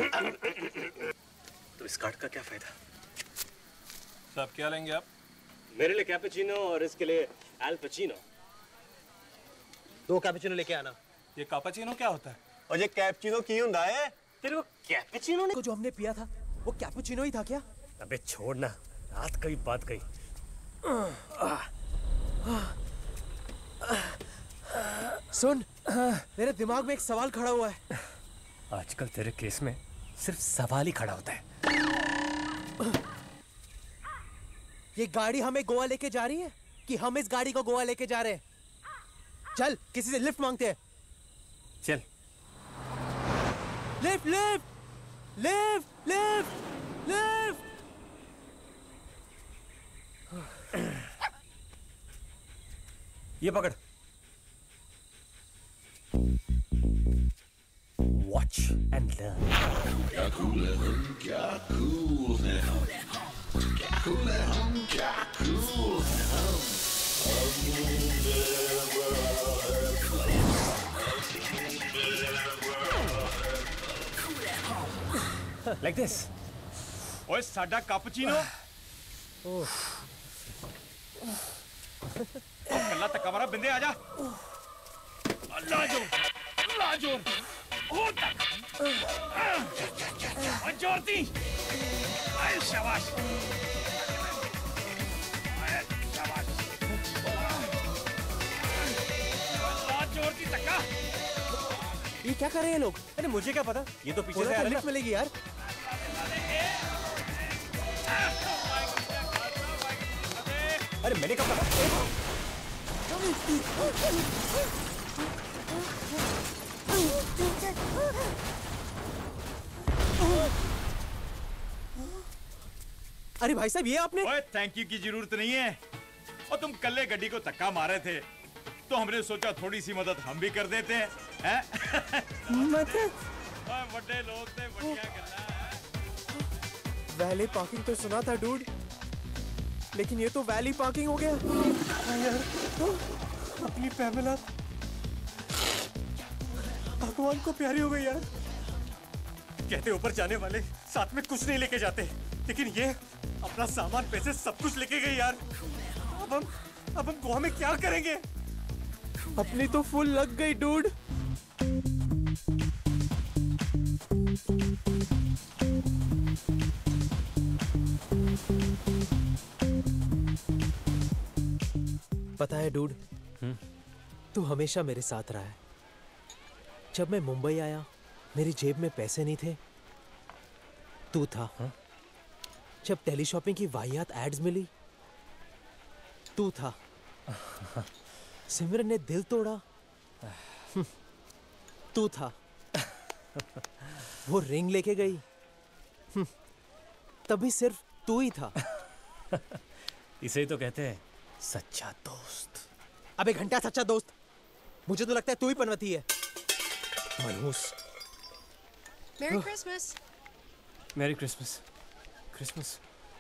तो इस कार्ड का क्या फायदा? साहब क्या लेंगे आप? मेरे लिए कैपुचिनो और इसके लिए एल पचीनो। दो कैपुचिनो लेके आना। ये कैपुचिनो क्या होता है? और ये कैपुचिनो क्यों होता है? तेरे को कैपुचिनो ने को जो हमने पिया था वो कैपुचिनो ही था क्या? अबे छोड़ ना, रात कई बात कही। सुन, मेरे दिमाग में एक सवाल खड़ा हुआ है। आजकल तेरे केस में सिर्फ सवाल ही खड़ा होता है। ये गाड़ी हमें गोवा लेके जा रही है कि हम इस गाड़ी को गोवा लेके जा रहे हैं? चल, किसी से लिफ्ट मांगते हैं। चल। Lift, lift, lift, lift, lift. ये पकड़। Watch and learn. क्या cool है हम, क्या cool है हम, क्या cool है हम, क्या cool है हम। Like this. ओए साडा कैपुचिनो। कल्ला तक हमारा बिंदे आजा। लाजो, लाजो, ओ तक। और जोरती। आए शाबाश। आए शाबाश। जोरती तका। ये क्या कर रहे हैं लोग? अरे मुझे क्या पता, ये तो पीछे से आ रहा है। लिफ्ट मिलेगी यार। अरे मैंने कब कहा? अरे भाई साहब ये आपने ओए थैंक यू की जरूरत नहीं है। और तुम कल्ले गड्डी को धक्का मारे थे तो हमने सोचा थोड़ी सी मदद हम भी कर देते हैं, हैं? मदद? बड़े लोग थे, बढ़िया करना है। वैली पार्किंग तो सुना था डूड, लेकिन ये तो वैली पार्किंग हो गया। यार अपनी पैमेला भगवान को प्यारी हो गई यार। कहते ऊपर जाने वाले साथ में कुछ नहीं लेके जाते, लेकिन ये अपना सामान पैसे सब कुछ लेके गई यार। अब हम अब हम गोवा में क्या करेंगे? अपनी तो फुल लग गई डूड। पता है डूड, तू हमेशा मेरे साथ रहा है। जब मैं मुंबई आया मेरी जेब में पैसे नहीं थे, तू था। हा? जब टेली शॉपिंग की वाहियात एड्स मिली, तू था। सिमरन ने दिल तोड़ा, तू था। वो रिंग लेके गई, तभी सिर्फ तू ही था। इसे ही तो कहते हैं सच्चा दोस्त। अबे घंटा सच्चा दोस्त, मुझे तो लगता है तू ही पनवती है। मनहूस। Merry Christmas. Merry Christmas. Christmas.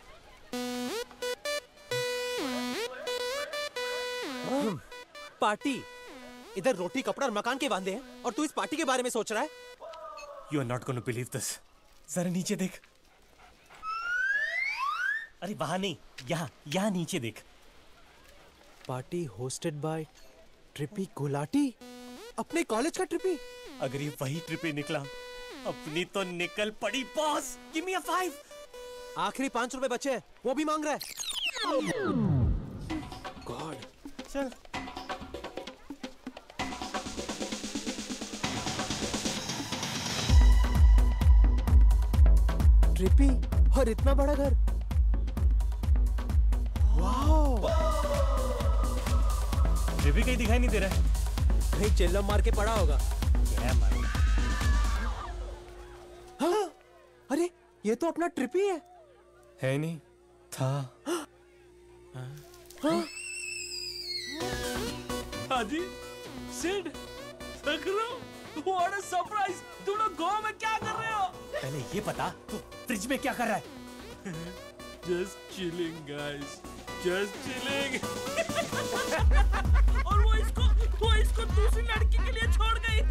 Party. इधर रोटी कपड़ा और मकान के वांदे हैं और तू इस पार्टी के बारे में सोच रहा है। You are not going to believe this. जरा नीचे देख। अरे वहां नहीं, यहाँ यहाँ नीचे देख। Party hosted by Trippy Gulati. अपने कॉलेज का ट्रिपी। अगर ये वही ट्रिपी निकला, अपनी तो निकल पड़ी boss. Give me a five. आखिरी पांच रुपए बचे हैं, वो भी मांग रहा है। गॉड। चल। ट्रिपी और इतना बड़ा घर। वाओ। ट्रिपी कहीं दिखाई नहीं दे रहा है। कहीं चिल्लम मार के पड़ा होगा। क्या मार? हाँ, अरे ये तो अपना ट्रिपी है। है नहीं, था। हाँ? हाजी, सिड, सकरो, व्हाट अ सरप्राइज! तुम लोग गोवा में क्या कर रहे हो? पहले ये बता, तू फ्रिज में क्या कर रहा है? Just chilling, guys. Just chilling. और वो इसको, वो इसको दूसरी लड़की के लिए छोड़ गई।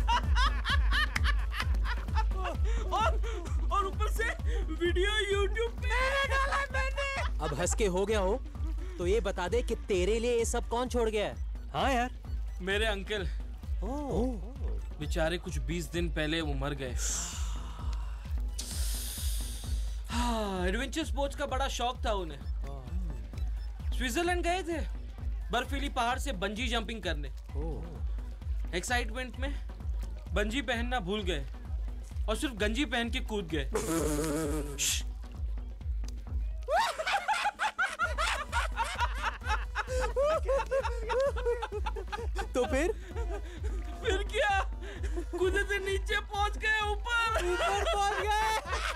और और ऊपर से वीडियो YouTube पे डाला मैंने। अब हंस के हो गया हो तो ये बता दे कि तेरे लिए ये सब कौन छोड़ गया है? हाँ यार, मेरे अंकल। ओह, बेचारे कुछ बीस दिन पहले वो मर गए। हाँ, एडवेंचर स्पोर्ट्स का बड़ा शौक था उन्हें। स्विट्जरलैंड गए थे बर्फीली पहाड़ से बंजी जंपिंग करने। एक्साइटमेंट में बंजी पहनना भूल गए और सिर्फ गंजी पहन के कूद गए। तो फिर फिर क्या, कूदे से नीचे पहुंच गए, ऊपर ऊपर पहुंच गए।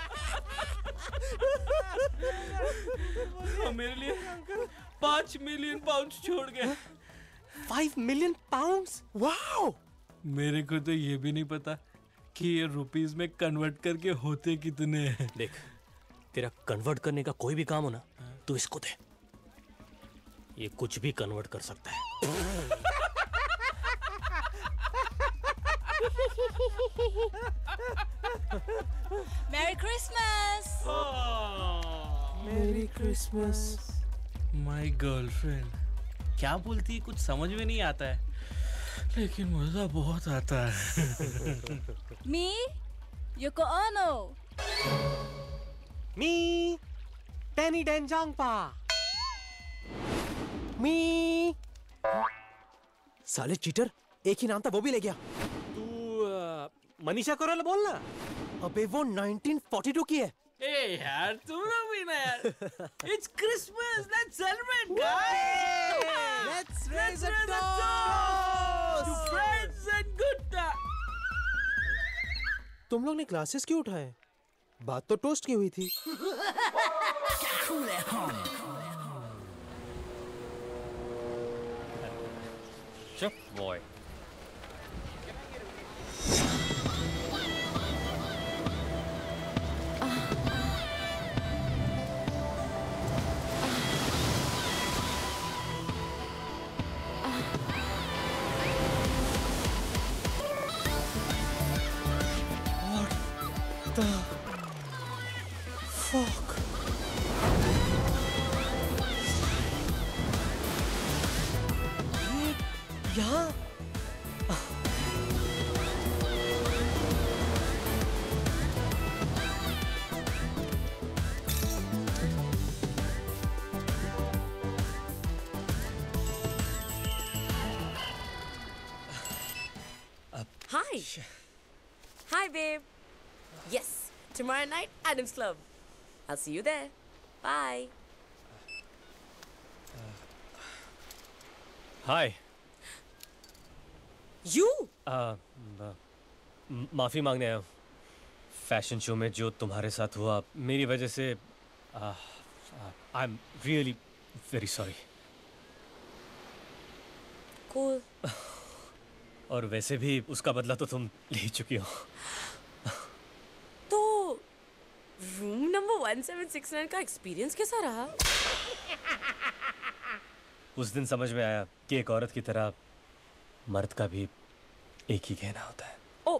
और मेरे लिए पांच मिलियन पाउंड छोड़ गए। Five million pounds? वाओ! मेरे को तो ये भी नहीं पता कि ये रुपीस में कन्वर्ट करके होते कितने हैं। देख, तेरा कन्वर्ट करने का कोई भी काम हो ना, तू इसको दे। ये कुछ भी कन्वर्ट कर सकता है। Merry Christmas! Merry Christmas. My girlfriend. क्या बोलती है कुछ समझ में नहीं आता है, लेकिन मजा बहुत आता है। Me, Yoko Ono. Me, Danny Denjangpa. Me. साले चीटर, एक ही नाम था वो भी ले गया। तू आ, मनीषा कोइराला बोल ना। अबे वो नाइनटीन फोर्टी टू की है। ए यार तुम लोग भी ना यार। It's Christmas, let's celebrate, guys. Let's raise a toast to friends and good times. तुम लोग ने ग्लासेस क्यों उठाए? बात तो टोस्ट की हुई थी। cool at home. Chup, boy. What the fuck? यहाँ Hi. Hi, babe. Yes, tomorrow night, Adam's Club. I'll see you there. Bye. Hi You? आ, म- माफी मांगने आया हूँ फैशन शो में जो तुम्हारे साथ हुआ मेरी वजह से I am really very sorry Cool. और वैसे भी उसका बदला तो तुम ले ही चुकी हो तो room number one seven six nine का एक्सपीरियंस कैसा रहा? उस दिन समझ में आया कि एक औरत की तरह मर्द का भी एक ही कहना होता है ओ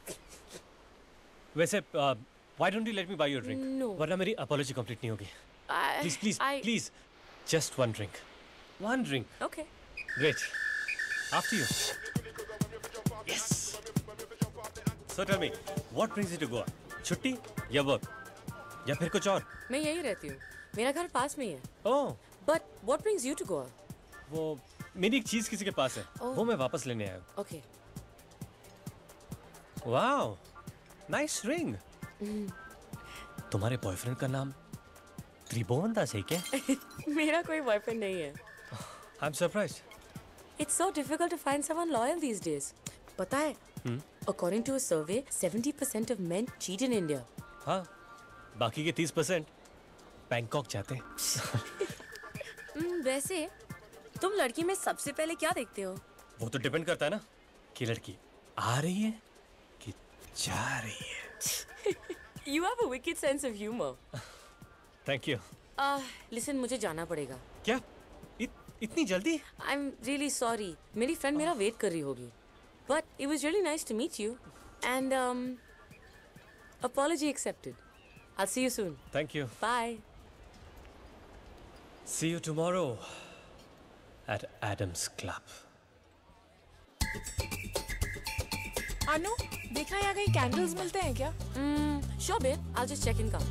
वैसे why don't you let me buy your drink No. वरना मेरी अपॉलॉजी कंप्लीट नहीं होगी I- please please I- please just one drink one drink Okay. Great after you yes so tell me what brings you to Goa छुट्टी या work या फिर कुछ और मैं यही रहती हूँ मेरा घर पास में ही है oh but what brings you to Goa? वो मेरी एक चीज किसी के पास है Oh. वो मैं वापस लेने आया हूँ ओके वाओ नाइस रिंग तुम्हारे बॉयफ्रेंड का नाम त्रिभुवन दास है क्या मेरा कोई बॉयफ्रेंड नहीं है I am surprised It's so difficult to find someone loyal these days. पता है? According to a survey, seventy percent of men cheat in India. हाँ बाकी के तीस परसेंट बैंकॉक जाते हैं Hmm, वैसे तुम लड़की में सबसे पहले क्या देखते हो? वो तो डिपेंड करता है ना कि लड़की आ रही है कि जा रही है You have a wicked sense of humor. Thank you Ah, listen, मुझे जाना पड़ेगा. क्या इत, इतनी जल्दी I'm really sorry. मेरी फ्रेंड मेरा वेट कर रही होगी. But it was really nice to meet you. And um, apology accepted. I'll see you soon. Thank you Bye. See you tomorrow at Adam's club Anu देखना यहाँ कहीं कैंडल्स मिलते हैं क्या? Hmm, sure, babe. I'll just check in come.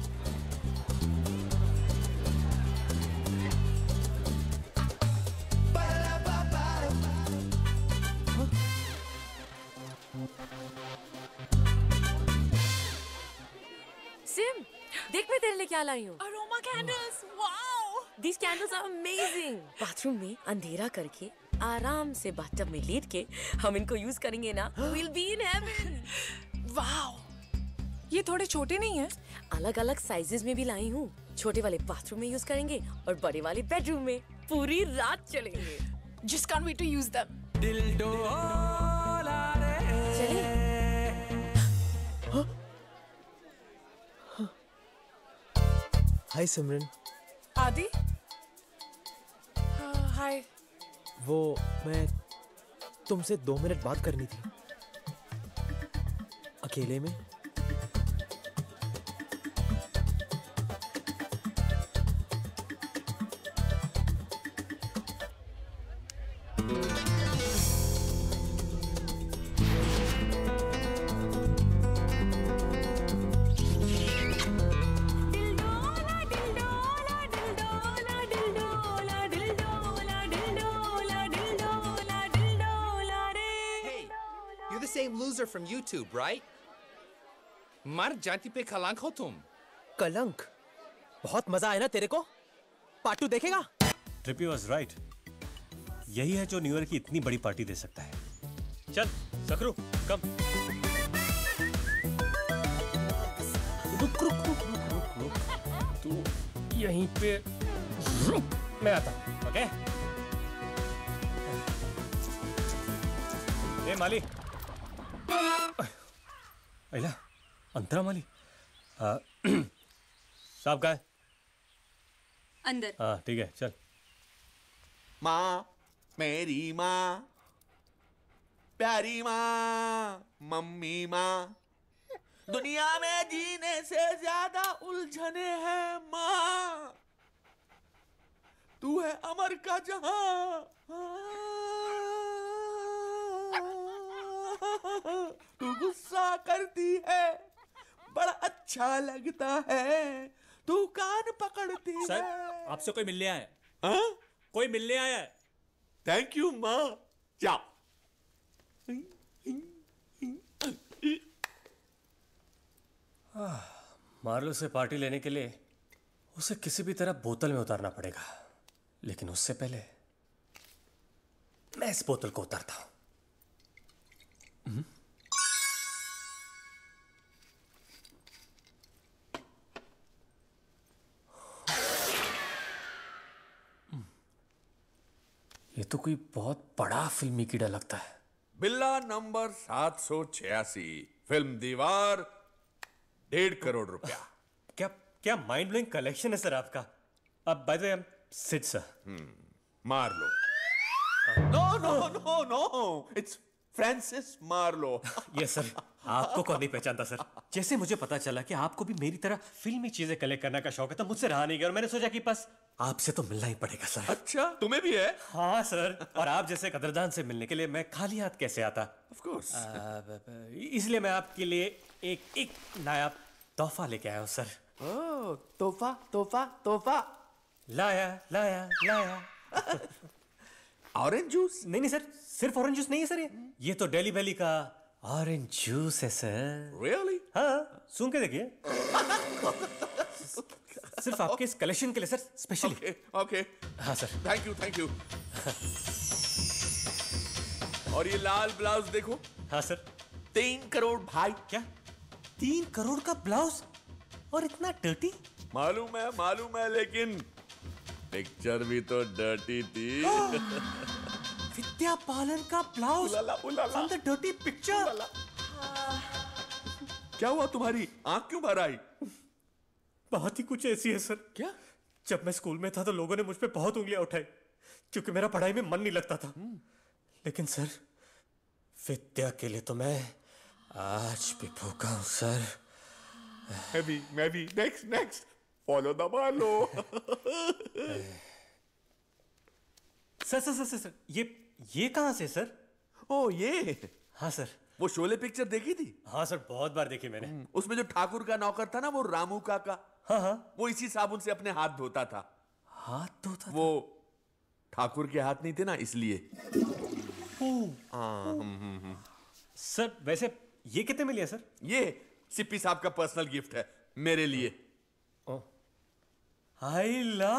Sim, देख मैं तेरे लिए क्या लाई हूँ. Aroma candles. Wow. These candles are amazing. Bathroom में अंधेरा करके आराम से बाथटब में लेट के हम इनको यूज करेंगे ना. We'll be in heaven. Wow. ये थोड़े छोटे नहीं हैं? अलग अलग साइजेस में भी लाई हूँ. छोटे वाले बाथरूम में यूज करेंगे और बड़े वाले बेडरूम में पूरी रात चलेंगे. Just can't wait to use them. चले. हाय सिमरन आदि? हाँ, हाय. वो मैं तुमसे दो मिनट बात करनी थी अकेले में You're the same loser from YouTube, right? मर जाति पे कलंक हो तुम. कलंक बहुत मजा आया ना तेरे को पार्ट टू देखेगा ट्रिपी वाज राइट यही है जो न्यू ईयर की इतनी बड़ी पार्टी दे सकता है चल सकरू कम रुक रुक रुक रुक रुक रुक तू यहीं पे रुक, मैं आता हूँ। ओके ए माली, अला अंतरा माली साहब का है अंदर। हाँ ठीक है चल। माँ, मेरी माँ, प्यारी माँ, मम्मी माँ, दुनिया में जीने से ज्यादा उलझने हैं माँ, तू है अमर का जहां, तू गुस्सा करती है बड़ा अच्छा लगता है, तू कान पकड़ती है। सर आपसे कोई मिलने आया है। हाँ? कोई मिलने आया है। थैंक यू माँ, जाओ। मार्लो से पार्टी लेने के लिए उसे किसी भी तरह बोतल में उतारना पड़ेगा, लेकिन उससे पहले मैं इस बोतल को उतारता हूं। ये तो कोई बहुत बड़ा फिल्मी कीड़ा लगता है। बिल्ला नंबर सात सौ छियासी, फिल्म दीवार, डेढ़ करोड़ रुपया। क्या क्या माइंड ब्लोइंग कलेक्शन है सर आपका। अब by the way, I am Sid sir. Marlowe. No no no no, it's Francis Marlowe. Yes sir, आपको कौन नहीं पहचानता सर। जैसे मुझे पता चला कि आपको भी मेरी तरह फिल्मी चीजें कलेक्ट करने का शौक है, तो मुझसे रहा नहीं गया और मैंने सोचा कि बस आपसे तो मिलना ही पड़ेगा सर। अच्छा, तुम्हें भी है? हाँ सर, और आप जैसे कदरदान से मिलने के लिए मैं खाली हाथ कैसे आता। Of course. इसलिए मैं आपके लिए एक एक नायाब तोहफा लेके आया हूँ सर। ओह, तोहफा तोहफा तोहफा। लाया लाया लाया। Orange juice? नहीं नहीं सर, सिर्फ ऑरेंज जूस नहीं है सर, ये ये तो दिल्ली वैली का ऑरेंज जूस है सर। रियली? हाँ, सुन के देखिए। सिर्फ आपके इस कलेक्शन के लिए सर, स्पेशली। Okay okay. हाँ sir. Thank you thank you. और ये लाल ब्लाउज देखो। हाँ सर। तीन करोड़ भाई। क्या तीन करोड़ का ब्लाउज और इतना डर्टी? मालूम है मालूम है, लेकिन पिक्चर भी तो डर्टी थी। विद्या बालन का blouse from the dirty picture. क्या हुआ, तुम्हारी आंख क्यों भर आई? बात ही कुछ ऐसी है सर। क्या? जब मैं स्कूल में था तो लोगों ने मुझ पे बहुत उंगलियां उठाई, क्योंकि मेरा पढ़ाई में मन नहीं लगता था। लेकिन सर, विद्या के लिए तो मैं आज भी भूखा हूं सर। मैं भी मैं भी। Next next, follow the Marlowe. Sir sir sir sir, ये ये कहां से सर? ओ ये? हाँ सर। वो शोले पिक्चर देखी थी? हाँ सर, बहुत बार देखी मैंने। उसमें जो ठाकुर का नौकर था ना, वो रामू काका। हाँ हाँ। वो इसी साबुन से अपने हाथ धोता था। हाथ धोता? वो ठाकुर के हाथ नहीं थे ना, इसलिए। सर वैसे ये कितने में लिया सर? ये सिप्पी साहब का पर्सनल गिफ्ट है मेरे लिए। हाय ला,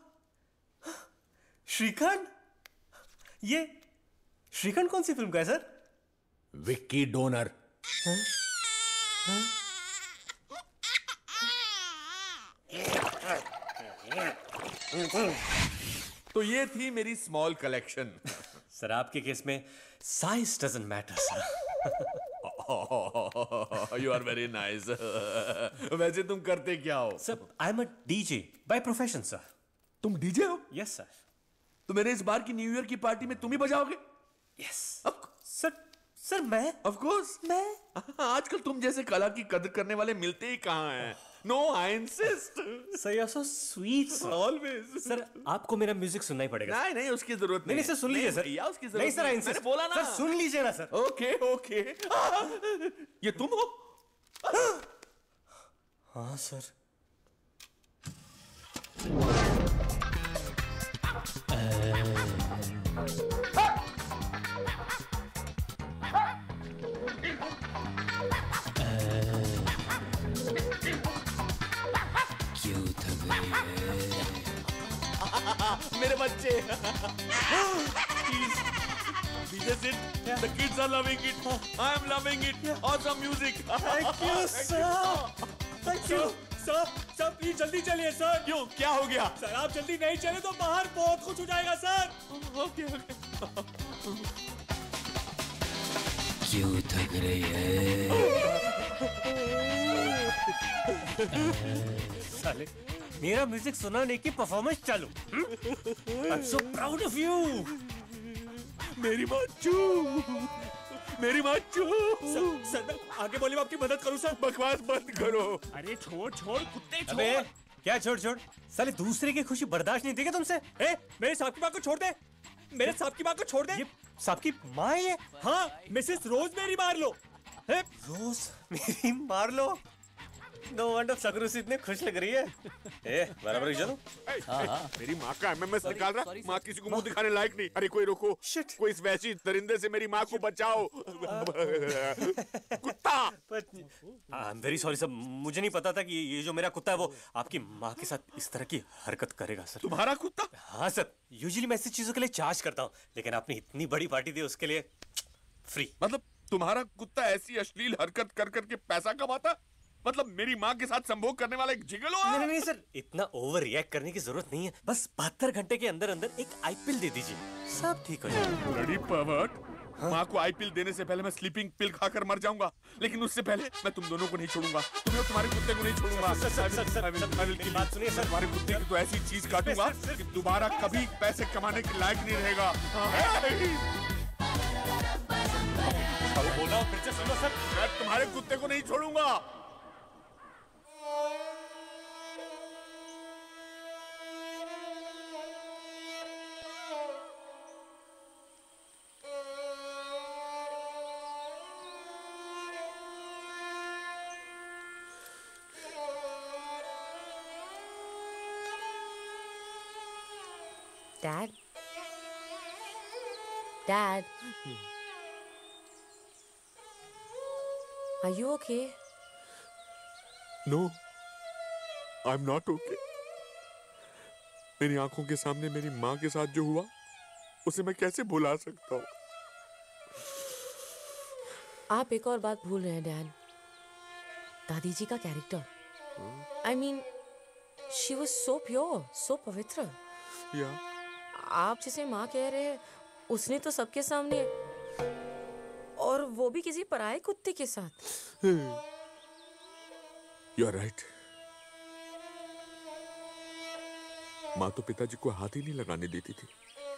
श्रीखंड। ये श्रीखंड कौन सी फिल्म का है सर? विक्की डोनर। हाँ? हाँ? तो ये थी मेरी स्मॉल कलेक्शन। सर आपके केस में size doesn't matter sir. You are very nice. वैसे तुम करते क्या हो? Sir I am a DJ by profession sir. तुम डीजे हो? Yes sir. तो मेरे इस बार की न्यू ईयर की पार्टी में तुम ही बजाओगे? Yes sir. सर मैं? ऑफ कोर्स मैं। आजकल तुम जैसे कला की कदर करने वाले मिलते ही कहाँ हैं? No, I insist. Sir you are so sweet sir. Always. Sir आपको मेरा म्यूजिक सुनना ही पड़ेगा। नहीं नहीं, उसकी जरूरत नहीं। नहीं सर, सुन लीजिए सर। भैया, उसकी जरूरत नहीं सर, आई इंसिस्ट। मैंने बोला ना। सर सुन लीजिए ना सर। Okay okay. ये तुम हो? हाँ सर। क्यों थक गई है? मेरे बच्चे। DJ Sid, the kids are loving it. I am loving it. Awesome music. Thank you sir. Thank you. Sir sir please जल्दी चलिए सर। क्यों, क्या हो गया? सर आप जल्दी नहीं चले तो बाहर बहुत कुछ हो जाएगा सर। Okay okay. क्यों थक रही है? साले मेरा म्यूजिक सुनाने की परफॉर्मेंस चालू। I'm so proud of you. मेरी बच्चू, मेरी बच्चू। सर, सर आगे बोलिए मैं आपकी मदद करूं सर। बकवास बंद करो। अरे छोड़ छोड़ कुत्ते छोड़। अबे क्या छोड़ छोड़? साले दूसरे की खुशी बर्दाश्त नहीं देगा तुमसे? ए, मेरे साहब की माँ को छोड़ दे। मेरे साहब की माँ को छोड़ दे। ये साहब की माँ है? हाँ, मिसेस रोजमेरी मार लो। है? रोज मेरी मार लो। नो वंडर सकरूसी इतने खुश लग रही है। ए, बराबर चलो। हाँ, हाँ। मेरी माँ का एमएमएस निकाल रहा। माँ किसी को मुंह दिखाने लायक नहीं। अरे कोई रोको। कोई इस वैसी दरिंदे से मेरी माँ को बचाओ। कुत्ता। I am very sorry sir, मुझे नहीं पता था कि ये जो मेरा कुत्ता है वो आपकी माँ के साथ इस तरह की हरकत करेगा सर। तुम्हारा कुत्ता? हाँ सर, यूजुअली मैं ऐसी चीजों के लिए चार्ज करता हूँ, लेकिन आपने इतनी बड़ी पार्टी दी उसके लिए फ्री। मतलब तुम्हारा कुत्ता ऐसी अश्लील हरकत कर करके पैसा कमाता? मतलब मेरी माँ के साथ संभोग करने वाला एक जिगलो है? नहीं नहीं सर, इतना ओवर रिएक्ट करने की जरूरत नहीं है। बस बहत्तर घंटे के अंदर अंदर एक आईपीएल दे दीजिए, सब ठीक हो जाएगा। बड़ी परवर्ट। हाँ? माँ को आईपीएल देने से पहले मैं स्लीपिंग पिल खाकर मर जाऊंगा, लेकिन उससे पहले मैं तुम दोनों को नहीं छोड़ूंगा। तुम्हें और तुम्हारे कुत्ते को नहीं छोड़ूंगा। सर सर सर सर बात सुनिए सर, तुम्हारे कुत्ते की तो ऐसी चीज काटूंगा कि दोबारा कभी पैसे कमाने के लायक नहीं रहेगा। बोला फिर से सुनो सर, मैं तुम्हारे कुत्ते को नहीं छोड़ूंगा। Dad? Dad? Are you okay? No, I'm not okay. मेरी आंखों के सामने मेरी माँ के साथ जो हुआ उसे मैं कैसे भुला सकता हूँ? आप एक और बात भूल रहे हैं डैड। दादी जी का character. I mean, she was so pure, so पवित्र। या आप जिसे माँ कह रहे हैं उसने तो सबके सामने, और वो भी किसी पराये कुत्ते के साथ। You are right. माँ तो पिताजी को हाथ ही नहीं लगाने देती थी,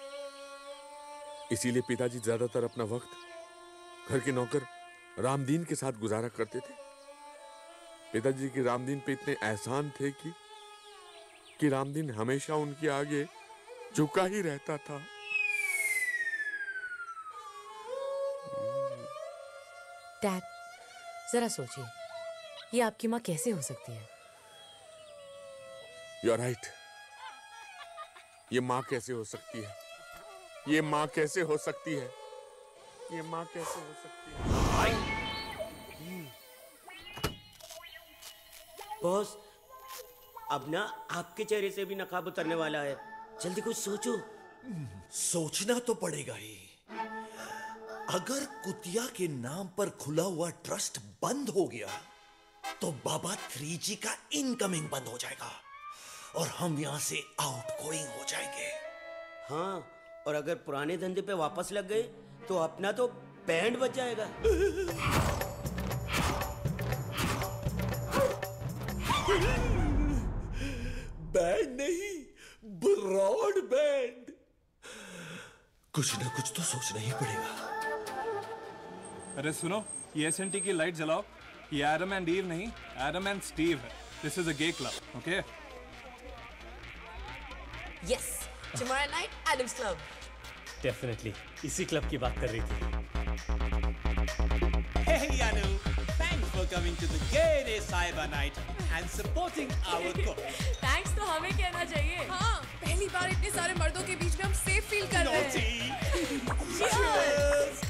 इसीलिए पिताजी ज्यादातर अपना वक्त घर के नौकर रामदीन के साथ गुजारा करते थे। पिताजी के रामदीन पे इतने एहसान थे कि कि रामदीन हमेशा उनके आगे झुका ही रहता था। डैड, जरा सोचिए, ये आपकी माँ कैसे हो सकती है? You are right. ये माँ कैसे हो सकती है? ये माँ कैसे हो सकती है? ये माँ कैसे हो सकती है? बॉस, अब ना आपके चेहरे से भी नकाब उतरने वाला है। जल्दी कुछ सोचो। सोचना तो पड़ेगा ही। अगर कुतिया के नाम पर खुला हुआ ट्रस्ट बंद हो गया तो बाबा थ्री जी का इनकमिंग बंद हो जाएगा और हम यहां से आउटगोइंग हो जाएंगे। हाँ, और अगर पुराने धंधे पे वापस लग गए तो अपना तो बैंड बच जाएगा। बैंड नहीं, ब्रॉड बैंड। कुछ ना कुछ तो सोचना ही पड़ेगा। अरे सुनो, ये एस एन टी की लाइट जलाओ। ये एडम एंड ईव नहीं, एडम एंड स्टीव है। This is a gay club, okay? Yes, tomorrow night Adam's Club. Definitely इसी क्लब की बात कर रही थी। Hey Anu, thanks for coming to the Gay Day Cyber Night and supporting our cause. Thanks तो हमें कहना चाहिए। हाँ, पहली बार इतने सारे मर्दों के बीच में हम सेफ फील कर रहे हैं। Cheers!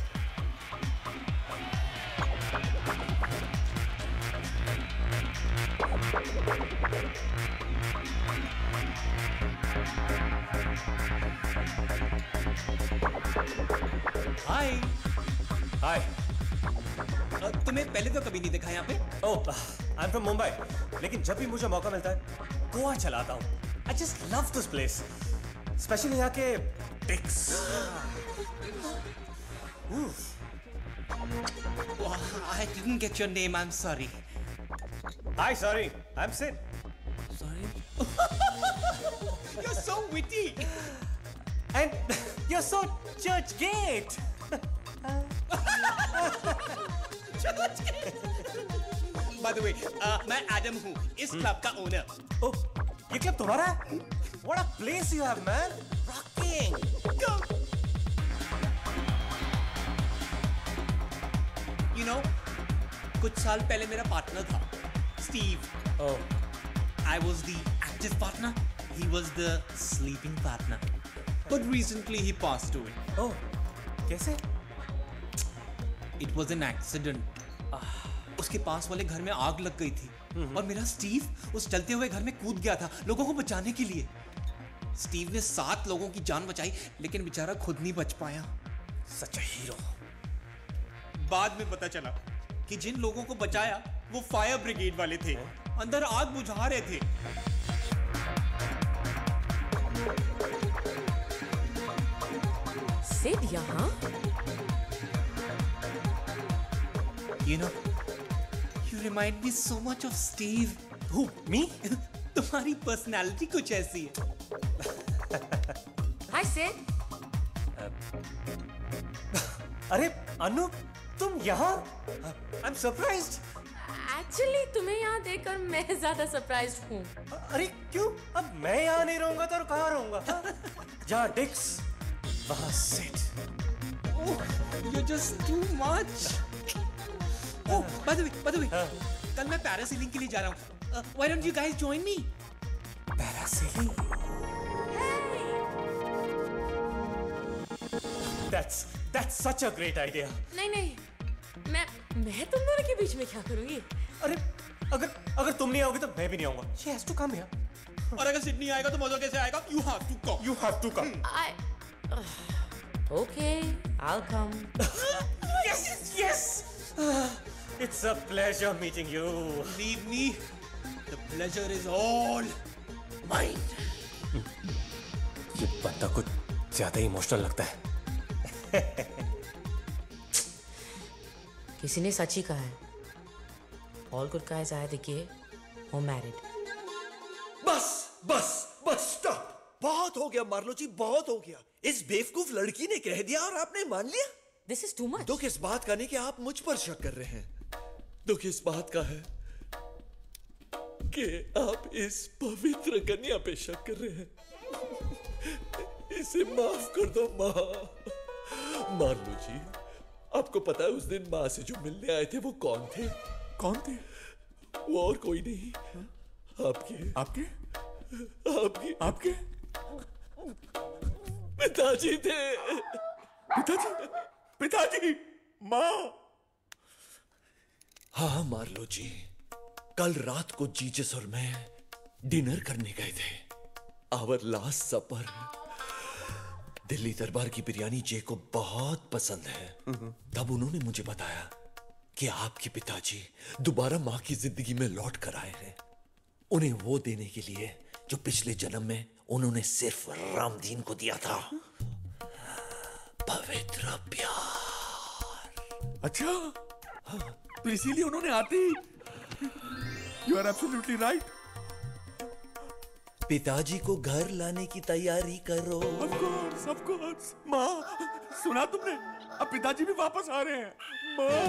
हाय हाय। तुम्हें पहले तो कभी नहीं देखा यहाँ पे? ओह, I'm from Mumbai, लेकिन जब भी मुझे मौका मिलता है गोवा चलाता हूँ. I just love this place, especially यहाँ के digs. Oh, I didn't get your name. I'm sorry. Hi, sorry. I'm Sid. Sorry. You're so witty. And you're so church gate. By the way, uh, मैं Adam हूँ, इस club का owner. Oh, ये club तुम्हारा है? What a place you have, man. Rocking. Go. You know, कुछ साल पहले मेरा पार्टनर था, Steve. Oh. I was the active partner. He was the sleeping partner. But recently he passed away. Oh, कैसे? It was an accident. उसके पास वाले घर में आग लग गई थी और मेरा स्टीव उस जलते हुए घर में कूद गया था लोगों को बचाने के लिए. स्टीव ने सात लोगों की जान बचाई लेकिन बेचारा खुद नहीं बच पाया. Such a hero. बाद में पता चला कि जिन लोगों को बचाया वो फायर ब्रिगेड वाले थे. अंदर आग बुझा रहे थे. सिड यहाँ? You know, you remind me so much of Steve. Who? Me? तुम्हारी पर्सनालिटी कुछ ऐसी है. Hi, Sid. अरे अनु, तुम यहाँ? I'm surprised. Actually, तुम्हें यहाँ देखकर मैं ज्यादा सरप्राइज्ड हूँ. अरे क्यों? अब मैं यहाँ नहीं रहूँगा तो और कहाँ रहूँगा? जहाँ डिक्स, वहाँ Sid. Oh, you're just too much. Oh, by the way, by the way, कल मैं पैरासेलिंग के लिए जा रहा हूँ. Uh, why don't you guys join me? Parasailing? That's that's such a great idea. नहीं नहीं, मैं मैं तुम दोनों के बीच में क्या करूँगी? अरे अगर अगर तुम नहीं आओगे तो मैं भी नहीं आऊँगा. She has to come here. और अगर सिडनी आएगा तो मजा कैसे आएगा? You have to come. You have to come. I. Okay, I'll come. Yes, yes. It's a pleasure meeting you. Believe me, the pleasure is all mine. ये बंदा कुछ ज्यादा ही इमोशनल लगता है. किसी ने सच ही कहा है. All good guys आए देखिए, वो married. बस बस बस स्टॉप. बहुत हो गया मार्लो जी, बहुत हो गया. इस बेवकूफ लड़की ने कह दिया और आपने मान लिया. This is too much. दुख इस बात का नहीं कि आप मुझ पर शक कर रहे हैं. दुख इस बात का है कि आप इस पवित्र कन्या पे शक कर रहे हैं. इसे माफ कर दो माँ. मार्लो जी, आपको पता है उस दिन माँ से जो मिलने आए थे वो कौन थे? कौन थे? वो और कोई नहीं, आपके आपके आपके आपके पिताजी थे. पिताजी पिताजी माँ. हाँ मार्लो जी, कल रात को जीजस और मैं डिनर करने गए थे. आवर लास्ट सपर. दिल्ली दरबार की बिरयानी जे को बहुत पसंद है. तब उन्होंने मुझे बताया कि आपके पिताजी दोबारा माँ की जिंदगी में लौट कर आए हैं. उन्हें वो देने के लिए जो पिछले जन्म में उन्होंने सिर्फ रामदीन को दिया था. पवित्र प्यार. अच्छा, तो इसीलिए उन्होंने आते ही. You are absolutely right. पिताजी को घर लाने की तैयारी करो. Of course, of course. माँ, सुना तुमने? अब पिताजी भी वापस आ रहे हैं. माँ.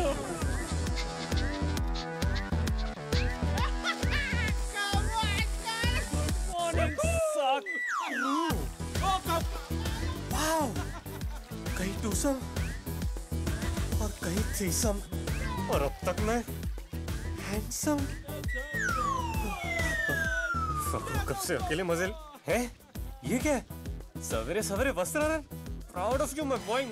Wow. कहीं टूसम और कहीं थ्रीसम और अब तक मैं हैंडसम. कब से अकेले मजे हैं? ये क्या है? सवेरे सवेरे वस्त्रारण. Proud of you my boy.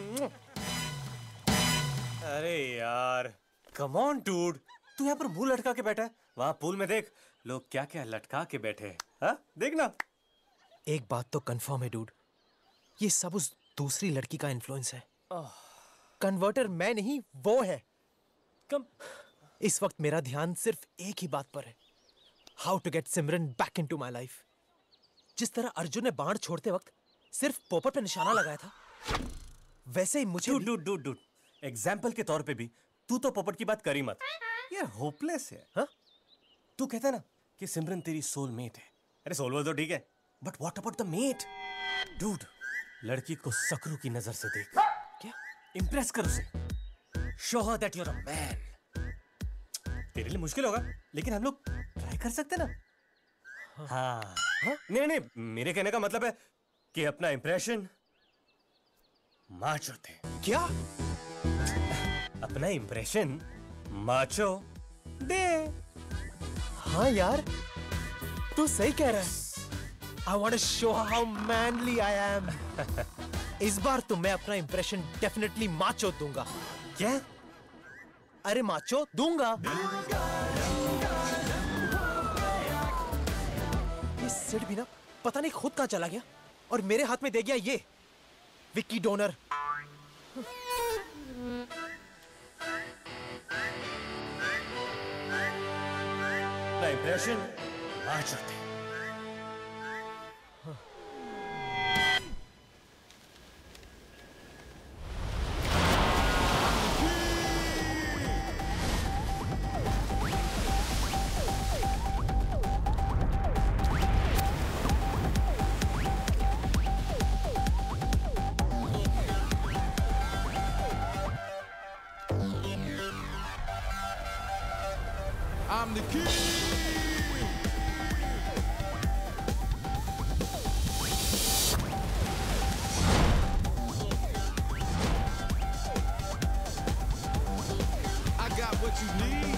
अरे यार, कम ऑन डूड. तू यहाँ पर मुंह लटका के बैठा है. वहाँ पूल में देख लोग क्या क्या लटका के बैठे हैं. हाँ देखना. एक बात तो कंफर्म है डूड, ये सब उस दूसरी लड़की का इन्फ्लुएंस है. कन्वर्टर मैं नहीं, वो है. कम इस वक्त मेरा ध्यान सिर्फ एक ही बात पर है, how to get Simran back into my life. जिस तरह अर्जुन ने बाण छोड़ते वक्त सिर्फ पोपट पे निशाना लगाया था, वैसे ही मुझे dude dude dude dude example के तौर पे भी तू तो पोपट की बात कर ही मत। ये होपलेस है। हाँ? तू कहता है ना कि सिमरन तेरी सोलमेट है। अरे सोलमेट तो ठीक है, but what about the mate? Dude, लड़की को सकरू की नजर से देख। क्या? इंप्रेस कर उसे। Show her that you are a man. तेरे लिए मुश्किल होगा, लेकिन हम लोग ट्राई कर सकते ना। हाँ, हाँ? नहीं नहीं, मेरे कहने का मतलब है कि अपना इंप्रेशन माचो थे। क्या? अपना इंप्रेशन माचो दे। हाँ यार, तू सही कह रहा है। I want to show how manly I am. इस बार तो मैं अपना इंप्रेशन डेफिनेटली माचो दूंगा। क्या? अरे माचो दूंगा। ये सिड भी ना पता नहीं खुद कहाँ चला गया और मेरे हाथ में दे गया ये विक्की डोनर। इंप्रेशन माचो थे। I'm the king. I got what you need.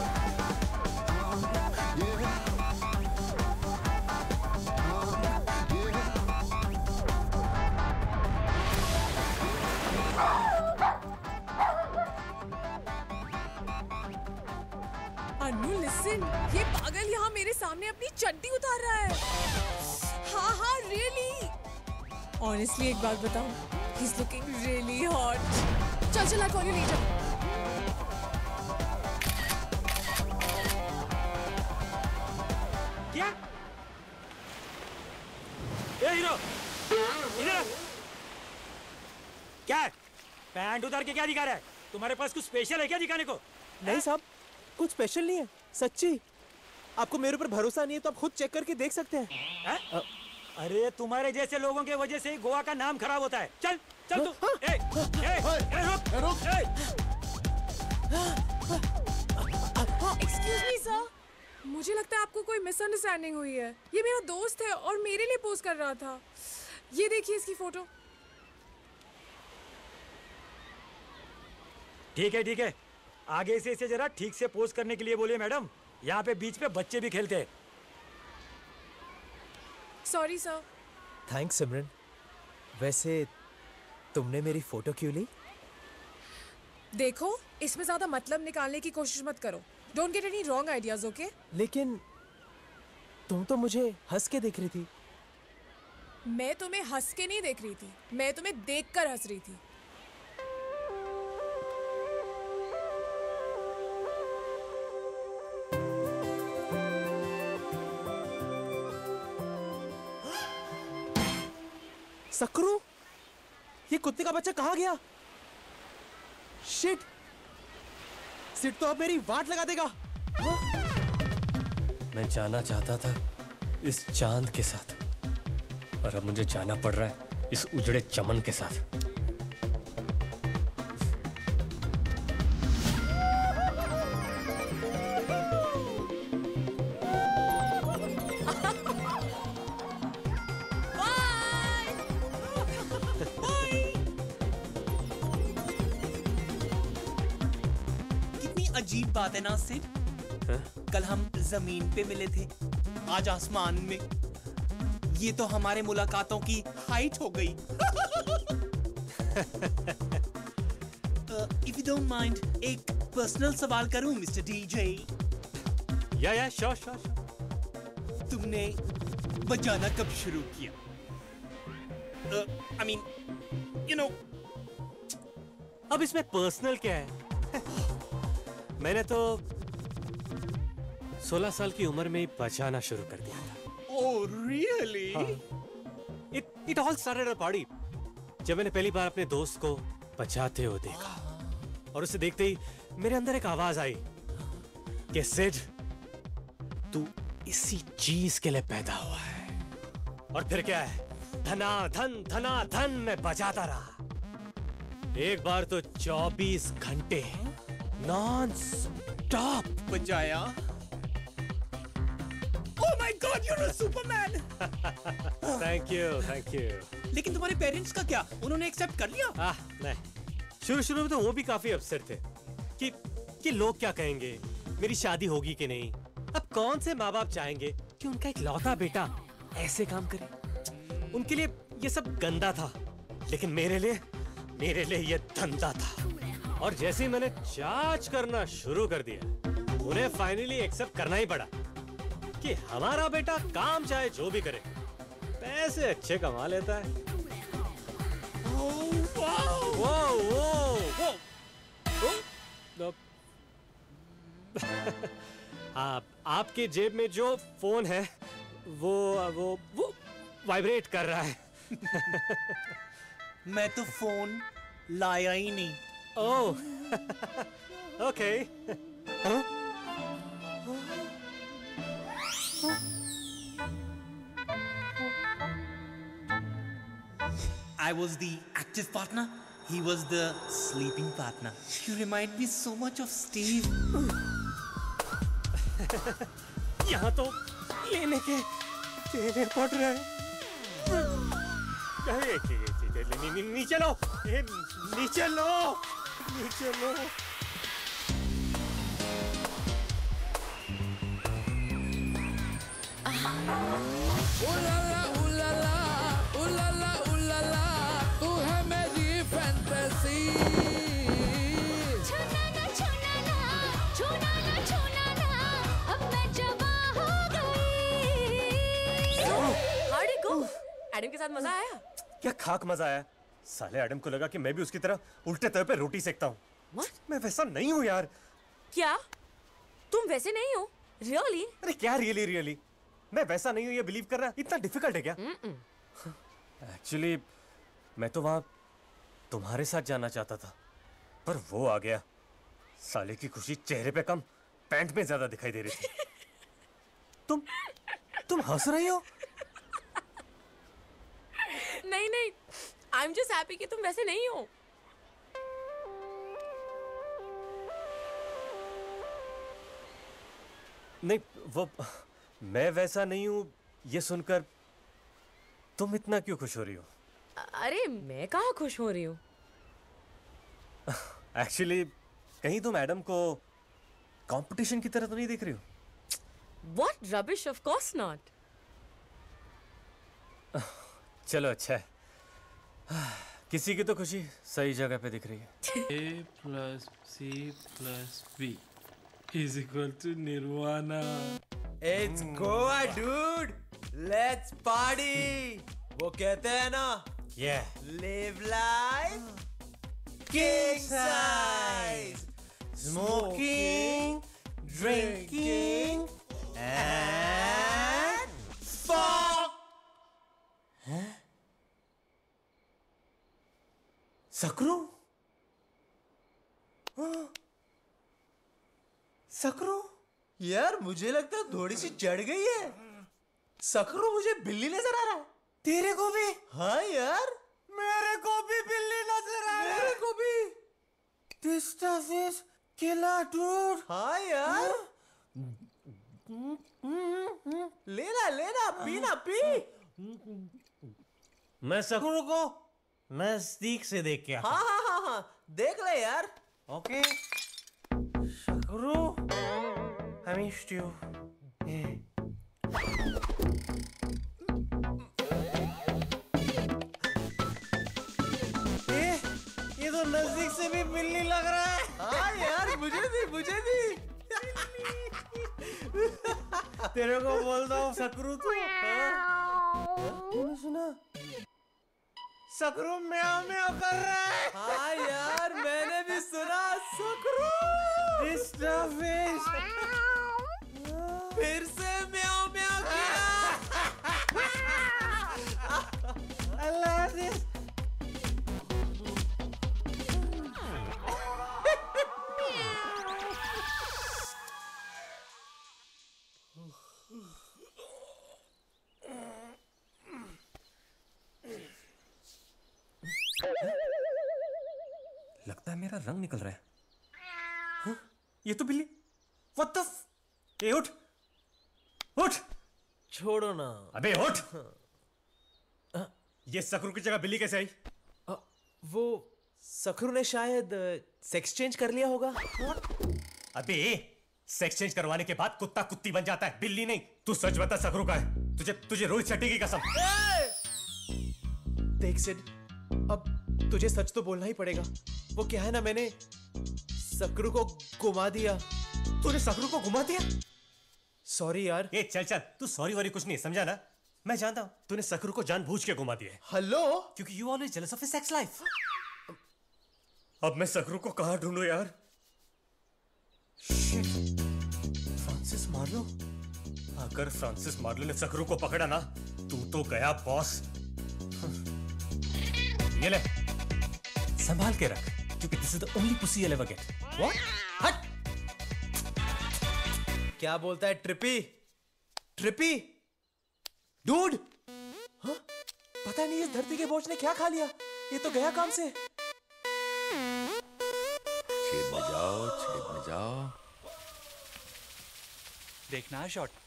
Anu listen, ये पागल यहाँ मेरे सामने अपनी चड्डी उतार रहा है। हाँ हाँ रियली। ऑनेस्टली एक बात बताऊं, he is looking really hot. चल चल, कॉल यू लेटर। क्या? ए हीरो, इधर। क्या? पैंट उतार के क्या दिखा रहा है? तुम्हारे पास कुछ स्पेशल है क्या दिखाने को? नहीं साहब, कुछ स्पेशल नहीं है, सच्ची। आपको मेरे ऊपर भरोसा नहीं है तो आप खुद चेक करके देख सकते हैं। है? अरे तुम्हारे जैसे लोगों के वजह से ही गोवा का नाम खराब होता है। चल चल तू। ए, ए, ए, रुक, रुक, ए। एक्सक्यूज मी सर, मुझे लगता है आपको कोई मिसअंडरस्टैंडिंग हुई है। ये मेरा दोस्त है और मेरे लिए पोज कर रहा था। ये देखिए इसकी फोटो। ठीक है ठीक है, आगे से इसे जरा ठीक से पोज करने के लिए बोलिए मैडम। यहाँ पे बीच पे बच्चे भी खेलते हैं। Sorry sir. थैंक्स सिमरन। वैसे तुमने मेरी फोटो क्यों ली? देखो, इसमें ज्यादा मतलब निकालने की कोशिश मत करो। Don't get any wrong ideas, okay? लेकिन तुम तो मुझे हंस के देख रही थी। मैं तुम्हें हंस के नहीं देख रही थी, मैं तुम्हें देखकर हंस रही थी। सकरू, ये कुत्ते का बच्चा कहाँ गया? शिट, सिट तो अब मेरी वाट लगा देगा। मैं जाना चाहता था इस चांद के साथ, और अब मुझे जाना पड़ रहा है इस उजड़े चमन के साथ। अजीब बात है ना सिड, कल हम जमीन पे मिले थे, आज आसमान में। ये तो हमारे मुलाकातों की हाइट हो गई। इफ यू डोंट माइंड, एक पर्सनल सवाल करूं मिस्टर डीजे? या या श्योर श्योर श्योर। तुमने बजाना कब शुरू किया? I mean you know. अब इसमें पर्सनल क्या है? मैंने तो सोलह साल की उम्र में ही बजाना शुरू कर दिया था। Oh, really? It it all started a party. जब मैंने पहली बार अपने दोस्त को बजाते हुए देखा और उसे देखते ही मेरे अंदर एक आवाज आई कि सिड, तू इसी चीज के लिए पैदा हुआ है। और फिर क्या है, धना धन धना धन मैं बजाता रहा। एक बार तो चौबीस घंटे नॉन स्टॉप बजाया। Oh my God, you're a Superman! Thank you thank you. लेकिन तुम्हारे पेरेंट्स का क्या? उन्होंने एक्सेप्ट कर लिया? आह नहीं, शुरू शुरू में तो वो भी काफी अपसेट थे कि कि लोग क्या कहेंगे, मेरी शादी होगी कि नहीं। अब कौन से माँ बाप चाहेंगे कि उनका एक लौता बेटा ऐसे काम करे। उनके लिए ये सब गंदा था, लेकिन मेरे लिए मेरे लिए ये धंधा था। और जैसे ही मैंने चार्ज करना शुरू कर दिया, उन्हें फाइनली एक्सेप्ट करना ही पड़ा कि हमारा बेटा काम चाहे जो भी करे, पैसे अच्छे कमा लेता है। वो वो वो आप आपके जेब में जो फोन है वो वो वो वाइब्रेट कर रहा है। मैं तो फोन लाया ही नहीं। Oh, okay. I was the active partner. He was the sleeping partner. You remind me so much of Steve. यहाँ तो लेने के लेने पड़ रहे हैं। नीचे लो, नीचे लो, नीचे लो। उलाला उलाला उलाला उलाला, तू है मेरी फैंटेसी। छूना ना छूना ना, छूना ना छूना ना, अब मैं जवां हो गई। How'd it go? एडम के साथ मजा आया? क्या खाक मजा आया। साले एडम को लगा कि मैं भी उसकी तरह उल्टे तवे पे रोटी सेकता हूँ। What? मैं वैसा नहीं हूँ यार। क्या? तुम वैसे नहीं हो? Really? अरे क्या रियली रियली? मैं वैसा नहीं हूँ ये बिलीव करना इतना डिफिकल्ट है क्या? एक्चुअली मैं तो वहाँ तुम्हारे साथ जाना चाहता था, पर वो आ गया। साले की खुशी चेहरे पे कम, पैंट में ज्यादा दिखाई दे रही थी। तुम तुम हंस रही हो? नहीं नहीं, I'm just happy कि तुम वैसे नहीं हो। नहीं, वो मैं वैसा नहीं हूँ ये सुनकर तुम इतना क्यों खुश हो रही हो? अरे मैं कहाँ खुश हो रही हूँ? एक्चुअली कहीं तुम एडम को कंपटीशन की तरह तो नहीं देख रही हो? What rubbish, of course not. चलो अच्छा है, किसी की तो खुशी सही जगह पे दिख रही है। A plus C plus B is equal to Nirvana. It's Goa, dude. Let's party. वो कहते हैं ना, Yeah. live life king size, smoking, drinking, and fuck. हैं? सकरू? सकरू? यार मुझे लगता है थोड़ी सी चढ़ गई है। सकरू, मुझे बिल्ली नजर आ रहा है। तेरे को भी? हाँ यार, मेरे को भी बिल्ली नजर आ रहा है। मेरे को भी। This stuff is killer, dude. हाँ यार। लेना लेना, पीना पी। मैं सकरू को नजदीक से देख के आता हाँ हाँ हाँ हाँ, देख ले यार। Okay. Sakru, I missed you. ये ये तो नजदीक से भी बिल्ली लग रहा है। हाँ यार, मुझे भी मुझे भी। तेरे को बोलता हूँ सकरू, तू तूने सुना? सकरू म्याऊ म्याऊ कर रहा है। हाँ यार, मैंने भी सुना। सकरू। This stuff is लगता है मेरा रंग निकल रहा है। हाँ? ये तो बिल्ली। What the f... ए उठ, उठ। छोड़ो ना। अबे उठ। ये सकरू की जगह बिल्ली कैसे आई? वो सकरू ने शायद सेक्स चेंज कर लिया होगा। अबे सेक्स चेंज करवाने के बाद कुत्ता कुत्ती बन जाता है, बिल्ली नहीं। तू सच बता सकरू का है? तुझे तुझे रोहित शेट्टी की कसम। देख सिड, अब तुझे सच तो बोलना ही पड़ेगा। वो क्या है ना, मैंने सकरू को घुमा दिया। तूने सकरू को घुमा दिया? सॉरी यार। ए चल चल, तू सॉरी वॉरी कुछ नहीं, समझा ना? मैं जानता हूँ तूने सकरू को जानबूझ के घुमा दिया है। हेलो? क्योंकि you always jealous of his sex life. अब मैं सकरू को कहाँ ढूंढूं यार? Shit, Francis Marlo. अगर फ्रांसिस मार्लो ने सकरू को पकड़ा ना, तू तो गया बॉस। ये ले, संभाल के रख, क्योंकि this is the only pussy you'll ever get. What? हट! क्या बोलता है ट्रिपी? ट्रिपी? डूड! हाँ? पता नहीं इस धरती के बोझ ने क्या खा लिया। ये तो गया काम से। छेद में जाओ, छेद में जाओ। देखना है शॉट।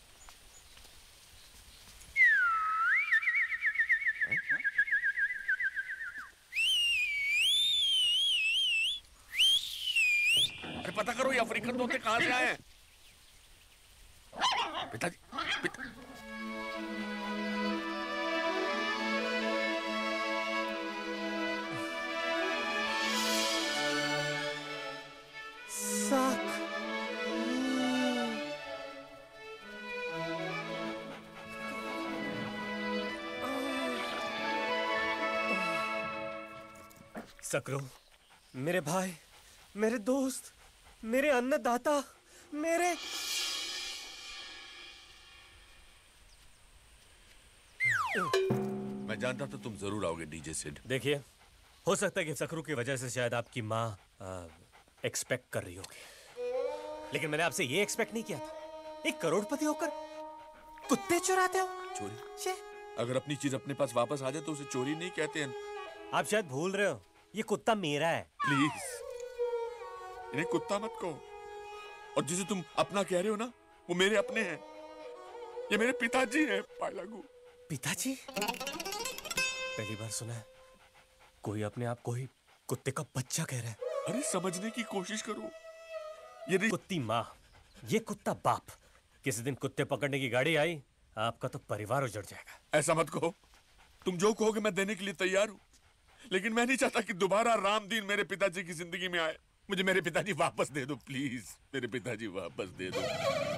अरे पता करो ये अफ्रीकन तोते कहां से आए हैं? पिताजी, पिता... सकरू, मेरे भाई, मेरे दोस्त, मेरे अन्नदाता, मेरे मैं जानता था तुम जरूर आओगे डीजे सिड। देखिए, हो सकता है कि सकरू की वजह से शायद आपकी माँ एक्सपेक्ट कर रही होगी, लेकिन मैंने आपसे ये एक्सपेक्ट नहीं किया था। एक करोड़पति होकर कुत्ते चुराते हो। चोरी? अगर अपनी चीज अपने पास वापस आ जाए तो उसे चोरी नहीं कहते हैं। आप शायद भूल रहे हो, ये कुत्ता मेरा है। प्लीज इन्हें कुत्ता मत कहो, और जिसे तुम अपना कह रहे हो ना, वो मेरे अपने हैं। ये मेरे पिताजी हैं। पायलागू। पिताजी? पहली बार सुना है कोई अपने आप को ही कुत्ते का बच्चा कह रहा है। अरे समझने की कोशिश करो। ये कुत्ती माँ, ये कुत्ता बाप। किसी दिन कुत्ते पकड़ने की गाड़ी आई, आपका तो परिवार उजड़ जाएगा। ऐसा मत कहो। तुम जो कहोगे मैं देने के लिए तैयार हूँ, लेकिन मैं नहीं चाहता कि दोबारा रामदीन मेरे पिताजी की जिंदगी में आए। मुझे मेरे पिताजी वापस दे दो प्लीज। मेरे पिताजी वापस दे दो।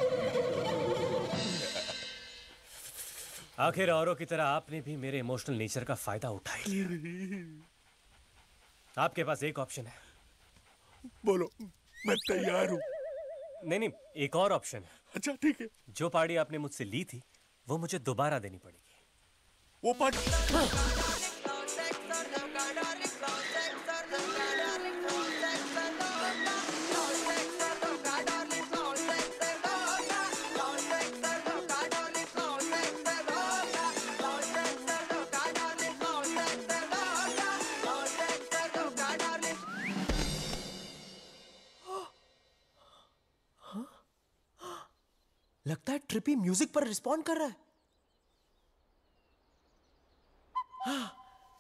आखिर औरों की तरह आपने भी मेरे इमोशनल नेचर का फायदा उठा लिया। आपके पास एक ऑप्शन है। बोलो, मैं तैयार हूँ। नहीं नहीं, एक और ऑप्शन है। अच्छा ठीक है। जो पार्टी आपने मुझसे ली थी वो मुझे दोबारा देनी पड़ेगी। वो पार्टी? लगता है ट्रिपी म्यूजिक पर रिस्पॉन्ड कर रहा है। हाँ।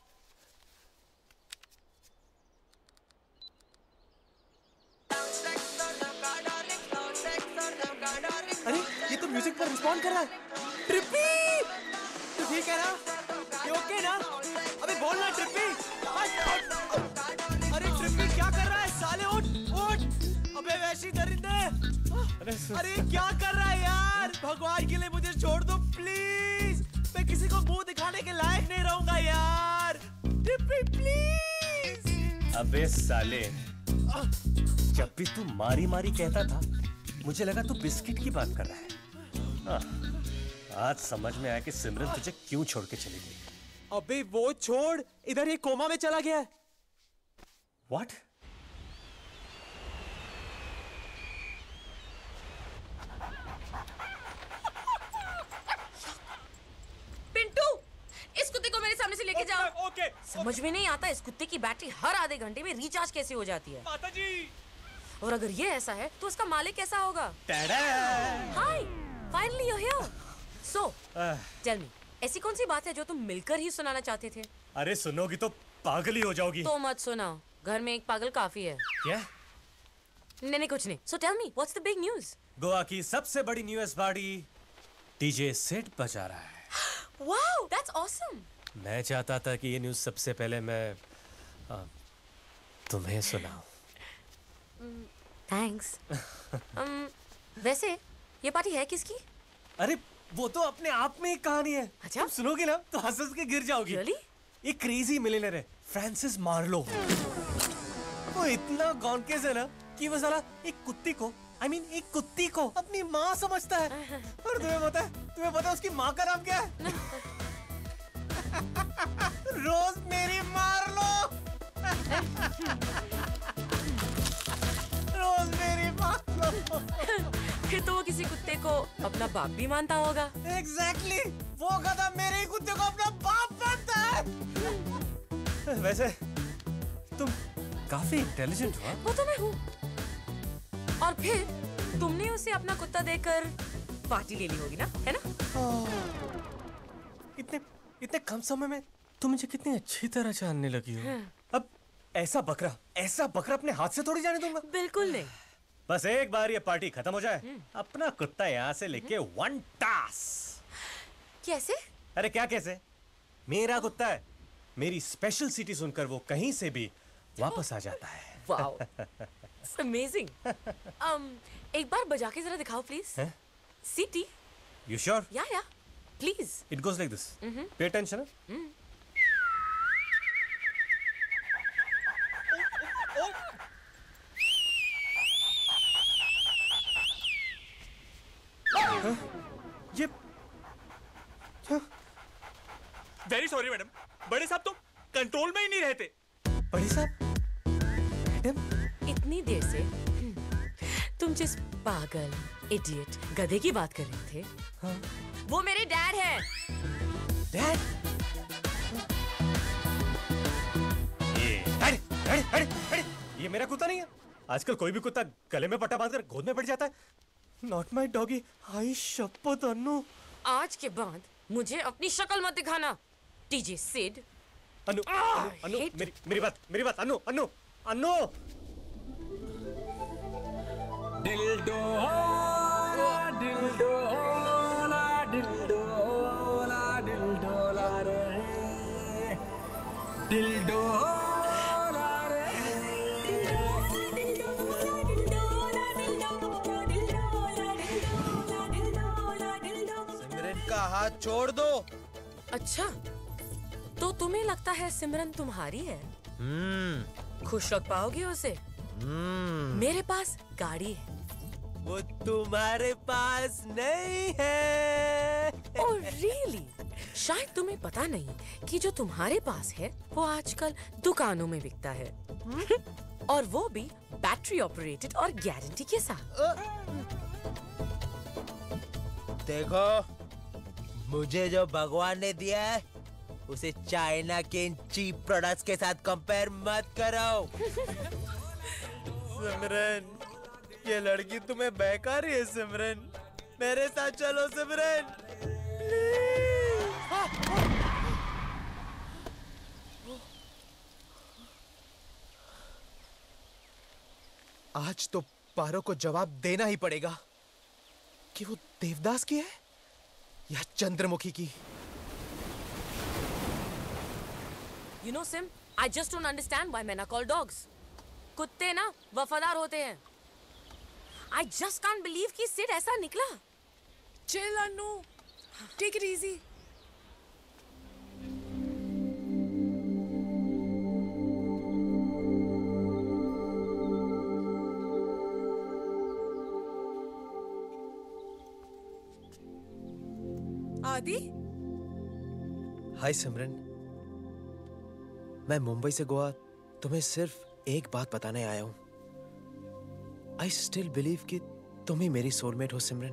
अरे ये तो म्यूजिक पर रिस्पॉन्ड कर रहा है। ट्रिपी, तू ठीक है ना? ये ओके ना? अबे बोल ना ट्रिपी। अरे ट्रिपी क्या कर रहा है साले? उठ उठ। अबे वैसी दरिंदे, अरे क्या कर रहा है यार? भगवान के लिए मुझे छोड़ दो प्लीज। मैं किसी को मुंह दिखाने के लायक नहीं रहूंगा यार। Trippy please. अबे साले, जब भी तू मारी मारी कहता था मुझे लगा तू बिस्किट की बात कर रहा है। हाँ, आज समझ में आया कि सिमरन तुझे क्यों छोड़ के चली गई। अबे वो छोड़, इधर ये कोमा में चला गया है। What? पिंटू, इस कुत्ते को मेरे सामने से लेके लेके जाओ। ओके। समझ में नहीं आता इस कुत्ते की बैटरी हर आधे घंटे में रिचार्ज कैसे हो जाती है। माता जी। और अगर ये ऐसा है तो उसका मालिक कैसा होगा? Hi, finally you here. So tell me, ऐसी कौन सी बात है जो तुम मिलकर ही सुनाना चाहते थे? अरे सुनोगी तो पागल ही हो जाओगी। तो मत सुनाओ, घर में एक पागल काफी है। क्या? नहीं नहीं कुछ नहीं। So tell me, what's the big news? Goa की सबसे बड़ी न्यूज़ पार्टी डीजे सेट बजा रहा है। Wow, that's awesome. मैं चाहता था कि ये न्यूज़ सबसे पहले मैं आ, तुम्हें सुनाऊं। थैंक्स। um, वैसे ये पार्टी है किसकी? अरे वो तो अपने आप में एक कहानी है। अच्छा? तुम सुनोगी ना तो हंस हंस के गिर जाओगी। Really? एक क्रेजी मिलियनेयर है, फ्रांसिस मार्लो। वो इतना गॉनकेस है ना कि वो साला एक कुत्ती को आई I मीन mean, एक कुत्ती को अपनी माँ समझता है। और तुम्हें पता है तुम्हें पता है उसकी माँ का नाम क्या है? रोज मेरी मार्लो। रोज मेरी मार्लो। फिर तो वो किसी कुत्ते को अपना बाप भी मानता होगा। Exactly exactly. वो गधा मेरे ही कुत्ते को अपना बाप मानता है। वैसे तुम काफी इंटेलिजेंट हो। वो तो मैं हूँ। और फिर तुमने उसे अपना कुत्ता देकर पार्टी ले ली होगी ना, है ना? इतने इतने कम समय में तुम मुझे कितनी अच्छी तरह जानने लगी हो। हाँ। अब ऐसा बकरा ऐसा बकरा अपने हाथ से थोड़ी जाने दूंगा। बिल्कुल नहीं। बस एक बार ये पार्टी खत्म हो जाए, अपना कुत्ता यहाँ से लेके वन टास। कैसे? अरे क्या कैसे? मेरा कुत्ता है, मेरी स्पेशल सिटी सुनकर वो कहीं से भी वापस आ जाता है। Wow, amazing. um, एक बार बजा के जरा दिखाओ please. City. You sure? Yeah yeah please. It goes like this. Pay attention. ये वेरी सॉरी मैडम, बड़े साहब तो कंट्रोल में ही नहीं रहते। बड़े साहब? मैडम? इतनी देर से तुम जिस पागल इडियट गधे की बात कर रहे थे, हाँ? वो मेरे डैड हैं। डैड? ये अरे अरे अरे अरे ये मेरा कुत्ता नहीं है। आजकल कोई भी कुत्ता गले में पट्टा बांधकर गोद में बैठ जाता है। Not my doggy. आई शपथ अन्नू, आज के बाद मुझे अपनी शक्ल मत दिखाना। टीजे सिड। अनु, अनु, अनु मेरी मेरी बात मेरी बात अनु अनु अनु। डिल्डो ला डिल्डो ला डिल्डो ला डिल्डो ला रे डिल्डो ला रे। सिमरन का हाथ छोड़ दो। अच्छा, तो तुम्हें लगता है सिमरन तुम्हारी है? हम्म। खुश रख पाओगे उसे? हम्म। मेरे पास गाड़ी है। वो तुम्हारे पास नहीं है। Oh really? शायद तुम्हें पता नहीं कि जो तुम्हारे पास है वो आजकल दुकानों में बिकता है। और वो भी बैटरी ऑपरेटेड और गारंटी के साथ। देखो, मुझे जो भगवान ने दिया है उसे चाइना के इन चीप प्रोडक्ट्स के साथ कंपेयर मत करो। सिमरन, ये लड़की तुम्हें बहका रही है। सिमरन, मेरे साथ चलो सिमरन। आज तो पारो को जवाब देना ही पड़ेगा कि वो देवदास की है या चंद्रमुखी की। You know Sim, I just don't understand why men are called dogs. कुत्ते ना वफादार होते हैं। I just can't believe कि सिड ऐसा निकला। Chill Anu, take it easy. आदि? हाय सिमरन, मैं मुंबई से गोवा तुम्हें सिर्फ एक बात बताने आया हूं। आई स्टिल बिलीव कि तुम ही मेरी सोलमेट हो सिमरन।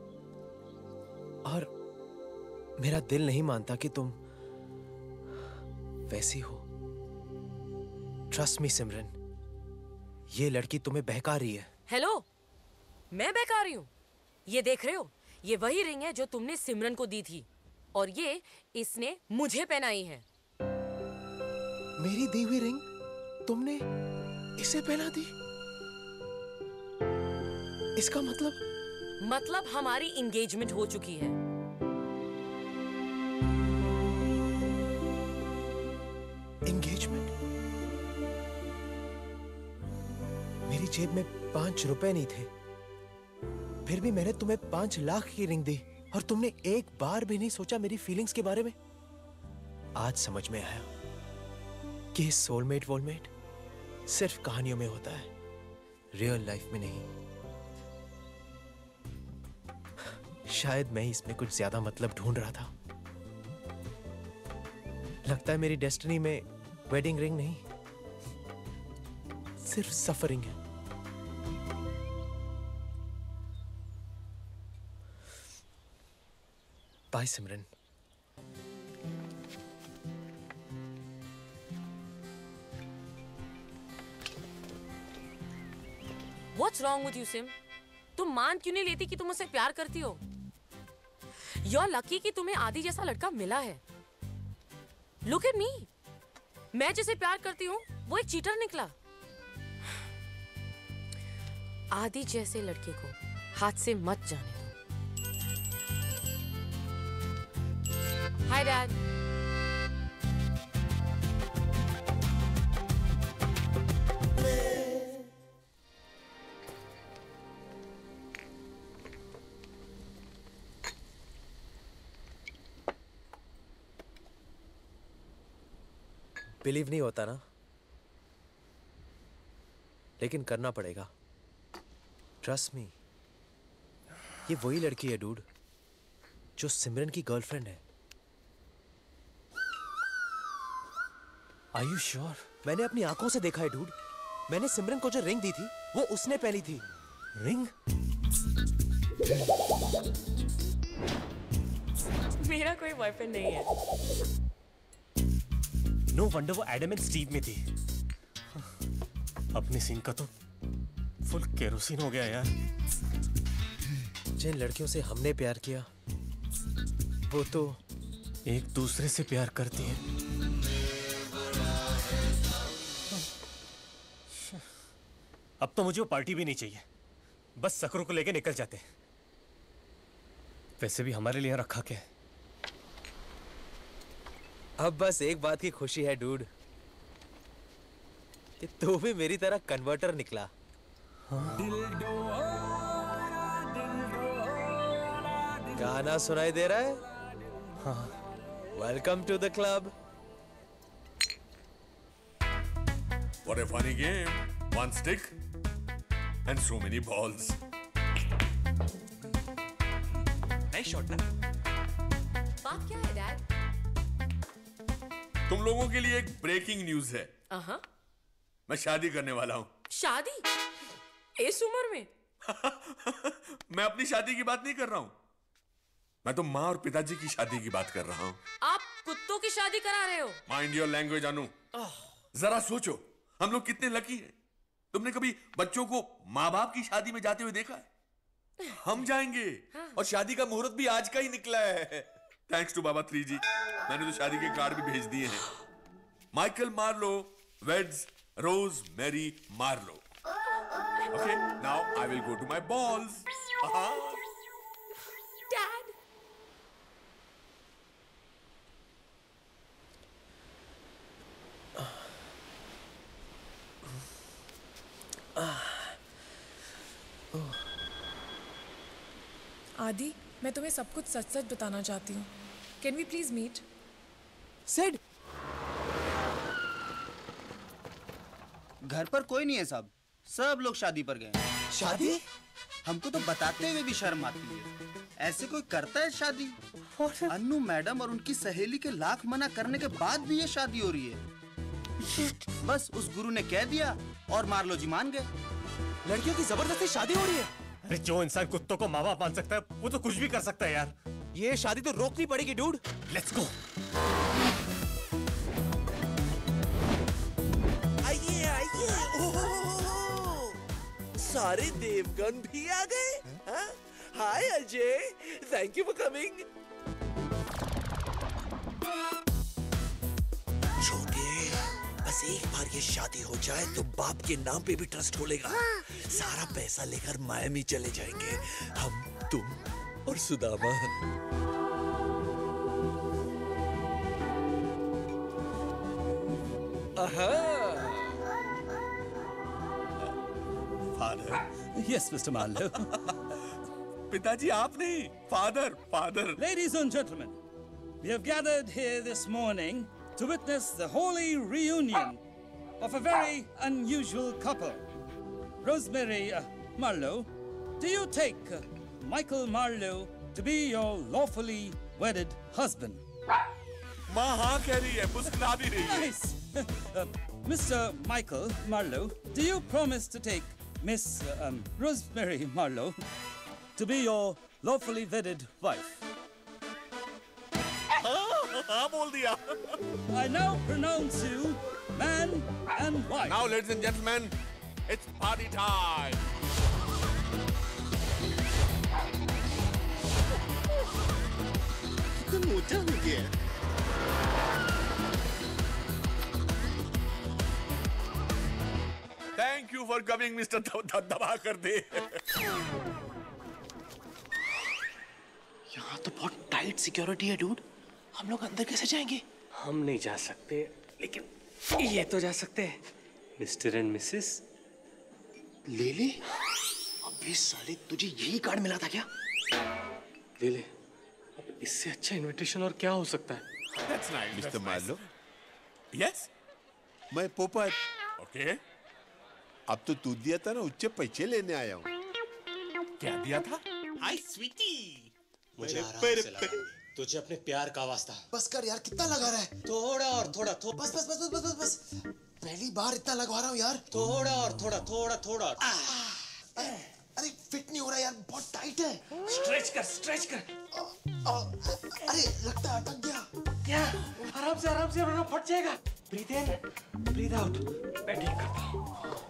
और मेरा दिल नहीं मानता कि तुम वैसी हो। ट्रस्ट मी सिमरन, ये लड़की तुम्हें बहका रही है। हेलो, मैं बहका रही हूँ? ये देख रहे हो, ये वही रिंग है जो तुमने सिमरन को दी थी और ये इसने मुझे पहनाई है। मेरी दी हुई रिंग तुमने इसे पहना दी? इसका मतलब? मतलब हमारी एंगेजमेंट हो चुकी है। एंगेजमेंट? मेरी जेब में पांच रुपए नहीं थे, फिर भी मैंने तुम्हें पांच लाख की रिंग दी और तुमने एक बार भी नहीं सोचा मेरी फीलिंग्स के बारे में। आज समझ में आया कि सोलमेट वोलमेट सिर्फ कहानियों में होता है, रियल लाइफ में नहीं। शायद मैं इसमें कुछ ज्यादा मतलब ढूंढ रहा था। लगता है मेरी डेस्टिनी में वेडिंग रिंग नहीं, सिर्फ सफरिंग है। Bye Simran. What's wrong with you, Sim? तुम मान क्यों नहीं लेती कि तुम मुझसे प्यार करती हो? You're lucky कि तुम्हें आदि जैसा लड़का मिला है। Look at me. मैं जिसे प्यार करती हूँ वो एक चीटर निकला। आदि जैसे लड़के को हाथ से मत जाने दो। Hi, Dad. बिलीव नहीं होता ना, लेकिन करना पड़ेगा। ट्रस्ट मी, ये वही लड़की है डूड जो सिमरन की गर्लफ्रेंड है। Are you sure? मैंने अपनी आंखों से देखा है डूड। मैंने सिमरन को जो रिंग दी थी वो उसने पहनी थी। रिंग? मेरा कोई बॉयफ्रेंड नहीं है। नो वंडर वो एडम एंड स्टीव में थी। अपने सीन का तो फुल केरोसिन हो गया यार। जिन लड़कियों से हमने प्यार किया वो तो एक दूसरे से प्यार करती हैं। अब तो मुझे वो पार्टी भी नहीं चाहिए, बस सकरों को लेके निकल जाते। वैसे भी हमारे लिए रखा क्या है? अब बस एक बात की खुशी है डूड कि तू भी मेरी तरह कन्वर्टर निकला। हाँ? गाना सुनाई दे रहा है? हाँ। Welcome to the club. What a funny game. One stick and so many balls. Nice shot ना? बात क्या है डैड? तुम लोगों के लिए एक ब्रेकिंग न्यूज है। uh-huh. मैं शादी करने वाला हूँ। शादी? इस उम्र में? मैं अपनी शादी की बात नहीं कर रहा हूँ, मैं तो माँ और पिताजी की शादी की बात कर रहा हूँ। आप कुत्तों की शादी करा रहे हो? Mind your language Anu. जरा सोचो, हम लोग कितने लकी हैं। तुमने कभी बच्चों को माँ बाप की शादी में जाते हुए देखा है? हम जाएंगे। हाँ। और शादी का मुहूर्त भी आज का ही निकला है। Thanks to Baba three ji, मैंने तो शादी के कार्ड भी भेज दिए हैं। Michael Marlo weds Rose Mary Marlo. Okay, now I will go to my balls. Dad, Adi, मैं तुम्हें सब कुछ सच सच बताना चाहती हूँ। Can we please meet? Sid, घर पर कोई नहीं है साहब, सब लोग शादी पर गए। शादी? हमको तो बताते हुए भी शर्म आती है। ऐसे कोई करता है शादी? अन्नू मैडम और उनकी सहेली के लाख मना करने के बाद भी ये शादी हो रही है। बस उस गुरु ने कह दिया और मार्लो जी मान गए। लड़कियों की जबरदस्ती शादी हो रही है। अरे जो इंसान कुत्तों को माँ बाप मान सकता है वो तो कुछ भी कर सकता है यार। ये शादी तो रोकनी पड़ेगी डूड। Let's go. सारे देवगण भी आ गए। हाँ? Hi Ajay, thank you for coming. छोटे, बस एक बार ये शादी हो जाए तो बाप के नाम पे भी ट्रस्ट खोलेगा। सारा पैसा लेकर मायामी चले जाएंगे, हम, तुम और Sudama. Father. Yes mister Marlo. पिताजी आप नहीं, father, father. Ladies and gentlemen, we have gathered here this morning to witness the holy reunion of a very unusual couple. Rosemary uh, Marlowe, do you take uh, Michael Marlowe to be your lawfully wedded husband? माँ हाँ कह रही है, मुस्कुरा भी रही है। Nice. uh, Mister Michael Marlowe, do you promise to take Miss uh, um, Rosemary Marlowe to be your lawfully wedded wife? हाँ बोल दिया। I now pronounce you man and wife. Now, ladies and gentlemen, it's party time. कितना मोटा हो गया। Thank you for coming, Mister दबा कर दे। यहाँ तो बहुत टाइट सिक्योरिटी है डूड, हम लोग अंदर कैसे जाएंगे? हम नहीं जा सकते, लेकिन ये तो जा सकते हैं। मिस्टर एंड मिसेस ले ले। अबे साले, तुझे यही कार्ड मिला था क्या? ले ले। अब इससे अच्छा इनविटेशन और क्या हो सकता है? That's nice, Mister Marlowe. Yes? मैं पोपट। Okay. अब तो तू दिया था ना, उच्च पैसे लेने आया हूँ। क्या दिया था? हाय स्वीटी। मुझे आराम से लगा। तुझे अपने प्यार का वास्ता। बस कर यार, कितना लगा रहा है? थोड़ा और थोड़ा थोड़ा। बस बस बस बस बस बस। पहली बार इतना लगवा रहा हूँ यार। थोड़ा और थोड़ा थोड़ा थोड़ा। अरे, अरे फिट नहीं हो रहा यार, बहुत टाइट है। स्ट्रेच कर, स्ट्रेच कर। आ, अरे लगता है अटक गया। क्या? आराम से आराम से, वरना फट जाएगा। Breathe in, breathe out. मैं ठीक करता हूँ।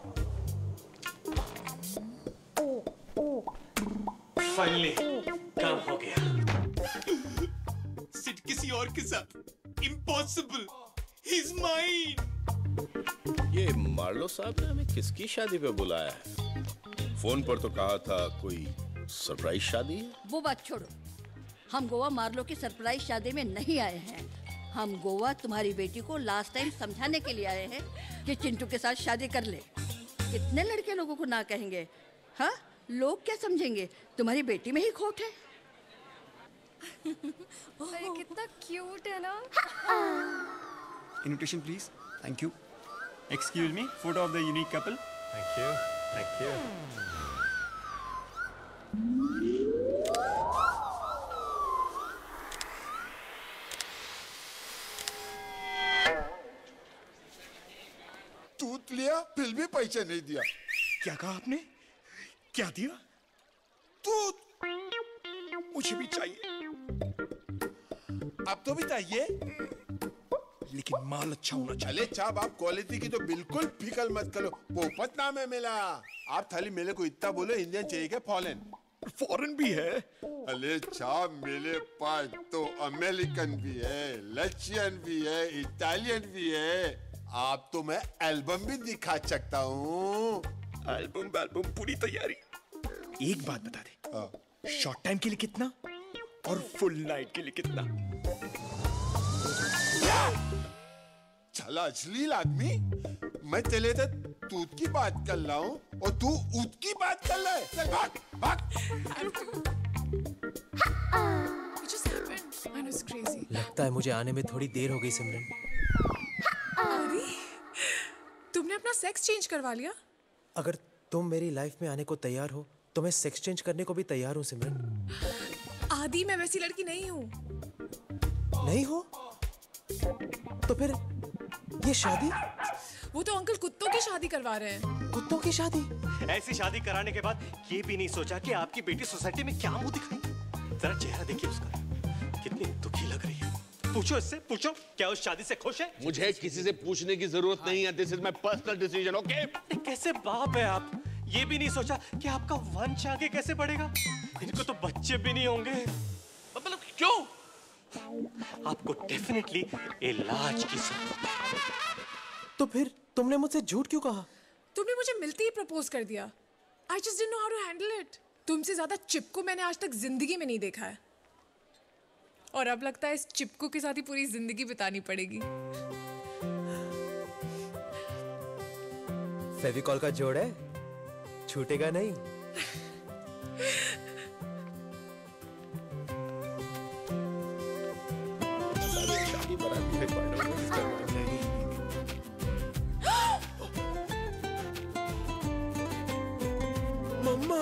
फाइनली काम हो गया। सिट किसी और के साथ। इम्पॉसिबल। He is mine. ये मार्लो साहब ने हमें किसकी शादी पे बुलाया है? फोन पर तो कहा था कोई सरप्राइज शादी है। वो बात छोड़ो, हम गोवा मार्लो की सरप्राइज शादी में नहीं आए हैं। हम गोवा तुम्हारी बेटी को लास्ट टाइम समझाने के लिए आए हैं कि चिंटू के साथ शादी कर ले। कितने लड़के लोगों को ना कहेंगे? हाँ, लोग क्या समझेंगे? तुम्हारी बेटी में ही खोट है। अरे कितना क्यूट है ना। Invitation please. Thank you. Excuse me, photo of the unique couple. Thank you. Thank you. तूत लिया, फिर भी पैसे नहीं दिया। क्या कहा आपने? क्या दिया? तूत। मुझे भी चाहिए। अब तो भी चाहिए। लेकिन माल अच्छा होना चाहिए। अरे चाप, आप क्वालिटी की तो बिल्कुल फिकल मत करो। पोपट नाम है मेरा। आप थाली मेरे को इतना बोलो, इंडियन चाहिए क्या फॉरेन? फॉरेन भी है। अरे चाप, मेरे पास तो अमेरिकन भी है, रशियन भी है, इटालियन भी है। आप तो मैं एल्बम भी दिखा सकता हूँ। एल्बम एल्बम पूरी तैयारी। एक बात बता दे, शॉर्ट टाइम के लिए कितना और फुल नाइट के लिए कितना? चला अश्लील आदमी, मैं तेरे से तूत की बात कर रहा हूँ और तू ऊत की बात कर रहा है। चल भाग, भाग। लगता है मुझे आने में थोड़ी देर हो गई सिमरन। अरे, तुमने अपना सेक्स चेंज करवा लिया? अगर तुम मेरी लाइफ में आने को तैयार हो तो मैं सेक्स चेंज करने को भी तैयार हूँ सिमरन। आदि, मैं वैसी लड़की नहीं हूँ। नहीं हो? तो फिर ये शादी? वो तो अंकल कुत्तों की शादी करवा रहे हैं। कुत्तों की शादी? ऐसी शादी कराने के बाद ये भी नहीं सोचा कि आपकी बेटी सोसाइटी में क्या मुंह दिखाएगी। जरा चेहरा देखिए उसका, कितनी दुखी लग रही है। पूछो इससे, पूछो क्या उस शादी से खुश है? मुझे किसी से पूछने की जरूरत नहीं है। This is my personal decision, okay? कैसे बाप है आप? ये भी नहीं सोचा कि आपका वंश आगे कैसे बढ़ेगा। इनको तो बच्चे भी नहीं होंगे। मतलब क्यों? आपको डेफिनेटली इलाज की जरूरत है। तो फिर तुमने मुझसे झूठ क्यों कहा? तुमने मुझे मिलते ही प्रपोज कर दिया। I just didn't know how to handle it. तुमसे ज्यादा चिपको मैंने आज तक जिंदगी में नहीं देखा है। और अब लगता है इस चिपको के साथ ही पूरी जिंदगी बितानी पड़ेगी। फेविकॉल का जोड़ है, छूटेगा नहीं। मम्मा,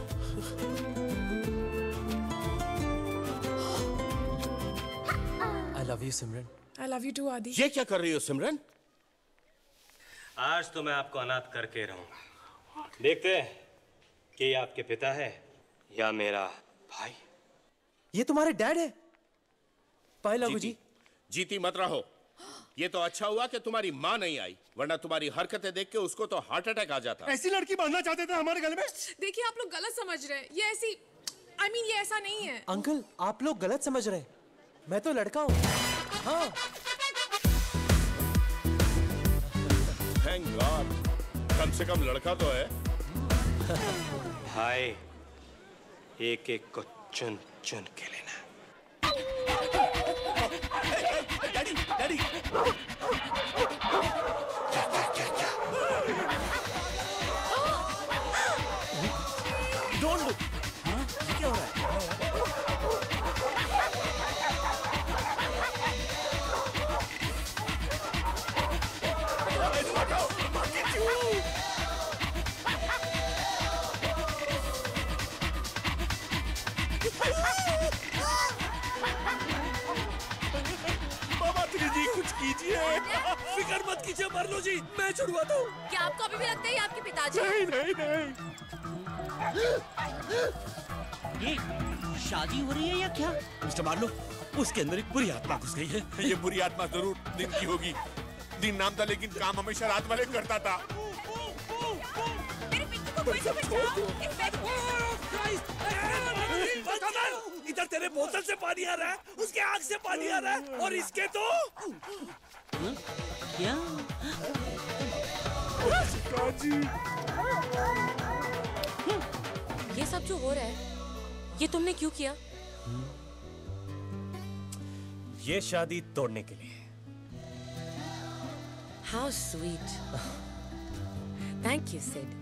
I love you, Simran. I love you too, आदि। ये क्या कर रही हो सिमरन? आज तो मैं आपको अनाथ करके रहूंगा। देखते हैं कि ये आपके पिता है या मेरा भाई। ये तुम्हारे डैड है? पाए लागू जी। जीती मत रहो। ये तो अच्छा हुआ कि तुम्हारी माँ नहीं आई, वरना तुम्हारी हरकतें देख के उसको तो हार्ट अटैक आ जाता। ऐसी लड़की बांधना चाहते थे हमारे गले में। देखिए आप लोग गलत समझ रहे हैं। ये ऐसी आई I मीन mean, ये ऐसा नहीं है। अंकल आप लोग गलत समझ रहे हैं। मैं तो लड़का हूँ। हाँ। थैंक गॉड, कम से कम लड़का तो है। भाई एक एक को चुन चुन के लेना। Daddy, daddy. Don't look. ये क्या हो रहा है? कुछ कीजिए। फिक्र मत कीजिए मार्लो जी, मैं छुड़वाता हूँ। क्या आपको अभी भी लगता है ये आपके पिताजी? नहीं नहीं नहीं। ये शादी हो रही है या क्या? मिस्टर मार्लो, उसके अंदर एक बुरी आत्मा घुस गई है। ये बुरी आत्मा जरूर दिन की होगी। दिन नाम था लेकिन काम हमेशा रात वाले करता था। मेरे पिता को कोई तो बचाओ। इधर तेरे बोतल से पानी आ रहा है, उसके आग से पानी आ रहा है, और इसके तो क्या? ये सब जो हो रहा है, ये तुमने क्यों किया? ये शादी तोड़ने के लिए। How sweet. Thank you, Sid.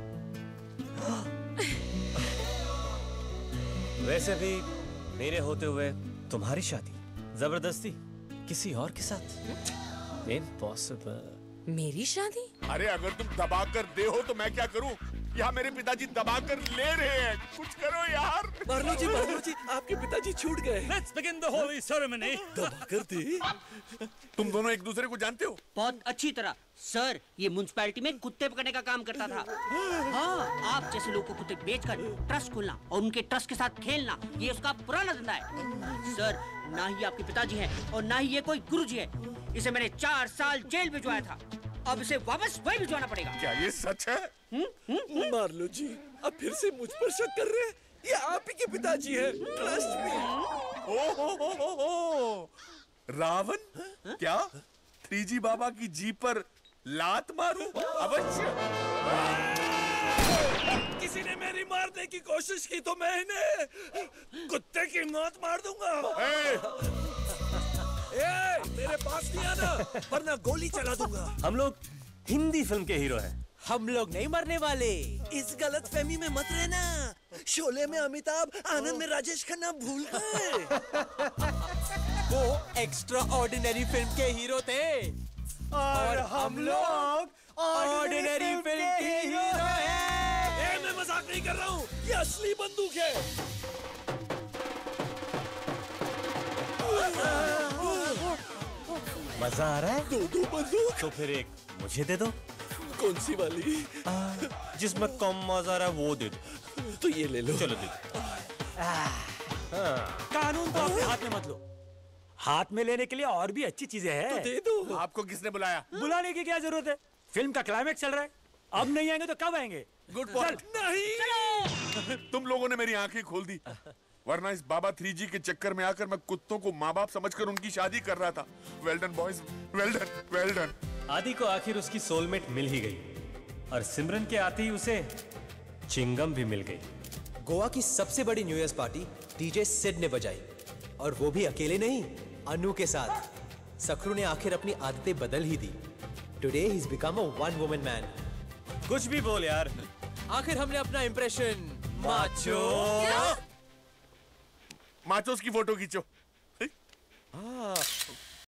वैसे भी मेरे होते हुए तुम्हारी शादी जबरदस्ती किसी और के साथ इम्पॉसिबल। मेरी शादी? अरे अगर तुम दबा कर दे हो तो मैं क्या करूं? यहाँ मेरे पिताजी दबा कर ले रहे हैं, कुछ करो यार। मार्लो जी, मार्लो जी, आपके पिताजी छूट गए। Let's begin the holy ceremony. दबा कर दे। तुम दोनों एक दूसरे को जानते हो? बहुत अच्छी तरह सर। ये म्युनिसिपैलिटी में कुत्ते पकड़ने का काम करता था। हाँ, आप जैसे लोगों को कुत्ते बेचकर ट्रस्ट खोलना और उनके ट्रस्ट के साथ खेलना, ये उसका पुराना धंधा है। सर, ना ही आपके पिताजी हैं और ना ही ये कोई गुरुजी है। इसे मैंने चार साल जेल भिजवाया था। अब इसे वापस वही भिजवाना पड़ेगा। क्या ये सच है? मार्लो जी, अब फिर से मुझ पर शक कर रहे हैं? ये आप ही के पिताजी हैं। Trust me. ओ हो हो हो हो। रावण, क्या थ्री जी बाबा की जीप पर लात मारूं? अवश्य। किसी ने मेरी मारने की कोशिश की तो मैं इन्हें कुत्ते की मौत मार दूंगा। ए, मेरे पास नहीं आना, वरना गोली चला दूंगा। हम लोग हिंदी फिल्म के हीरो हैं। हम लोग नहीं मरने वाले। इस गलत फहमी में मत रहना। शोले में अमिताभ, आनंद में राजेश खन्ना भूल गए। वो एक्स्ट्रा ऑर्डिनरी फिल्म के हीरो थे और हम लोग ऑर्डिनरी फिल्म के हीरो हैं। ए, मैं मजाक नहीं कर रहा हूँ, ये असली बंदूक है। मजा आ रहा है? दो दो बंदूक। तो फिर एक मुझे दे दो। कौन सी वाली? जिसमें कम मजा आ रहा है वो दे दो। तो ये ले लो। चलो दे दो। कानून तो अपने हाथ में मत लो। हाथ में लेने के लिए और भी अच्छी चीजें हैं। तो दे दो। आपको किसने बुलाया? बुलाने की क्या जरूरत है? फिल्म का क्लाइमेक्स चल रहा है। अब नहीं आएंगे तो कब आएंगे? Good point. नहीं, तुम लोगों ने मेरी आंखें खोल दी, वरना इस बाबा थ्री जी के चक्कर में आकर मैं कुत्तों को माँ बाप समझकर उनकी शादी कर रहा था। Well done boys, well done, well done. आदि को आखिर उसकी सोलमेट मिल ही गई और सिमरन के आते ही उसे चिंगम भी मिल गई। गोवा की सबसे बड़ी new year party DJ Sid ने बजाई, और वो भी अकेले नहीं, अनु के साथ। सखरू ने आखिर अपनी आदतें बदल ही दी। Today he is become a one woman man. कुछ भी बोल यार। आखिर हमने अपना इंप्रेशन माचो माचोस की फोटो खींचो। हाँ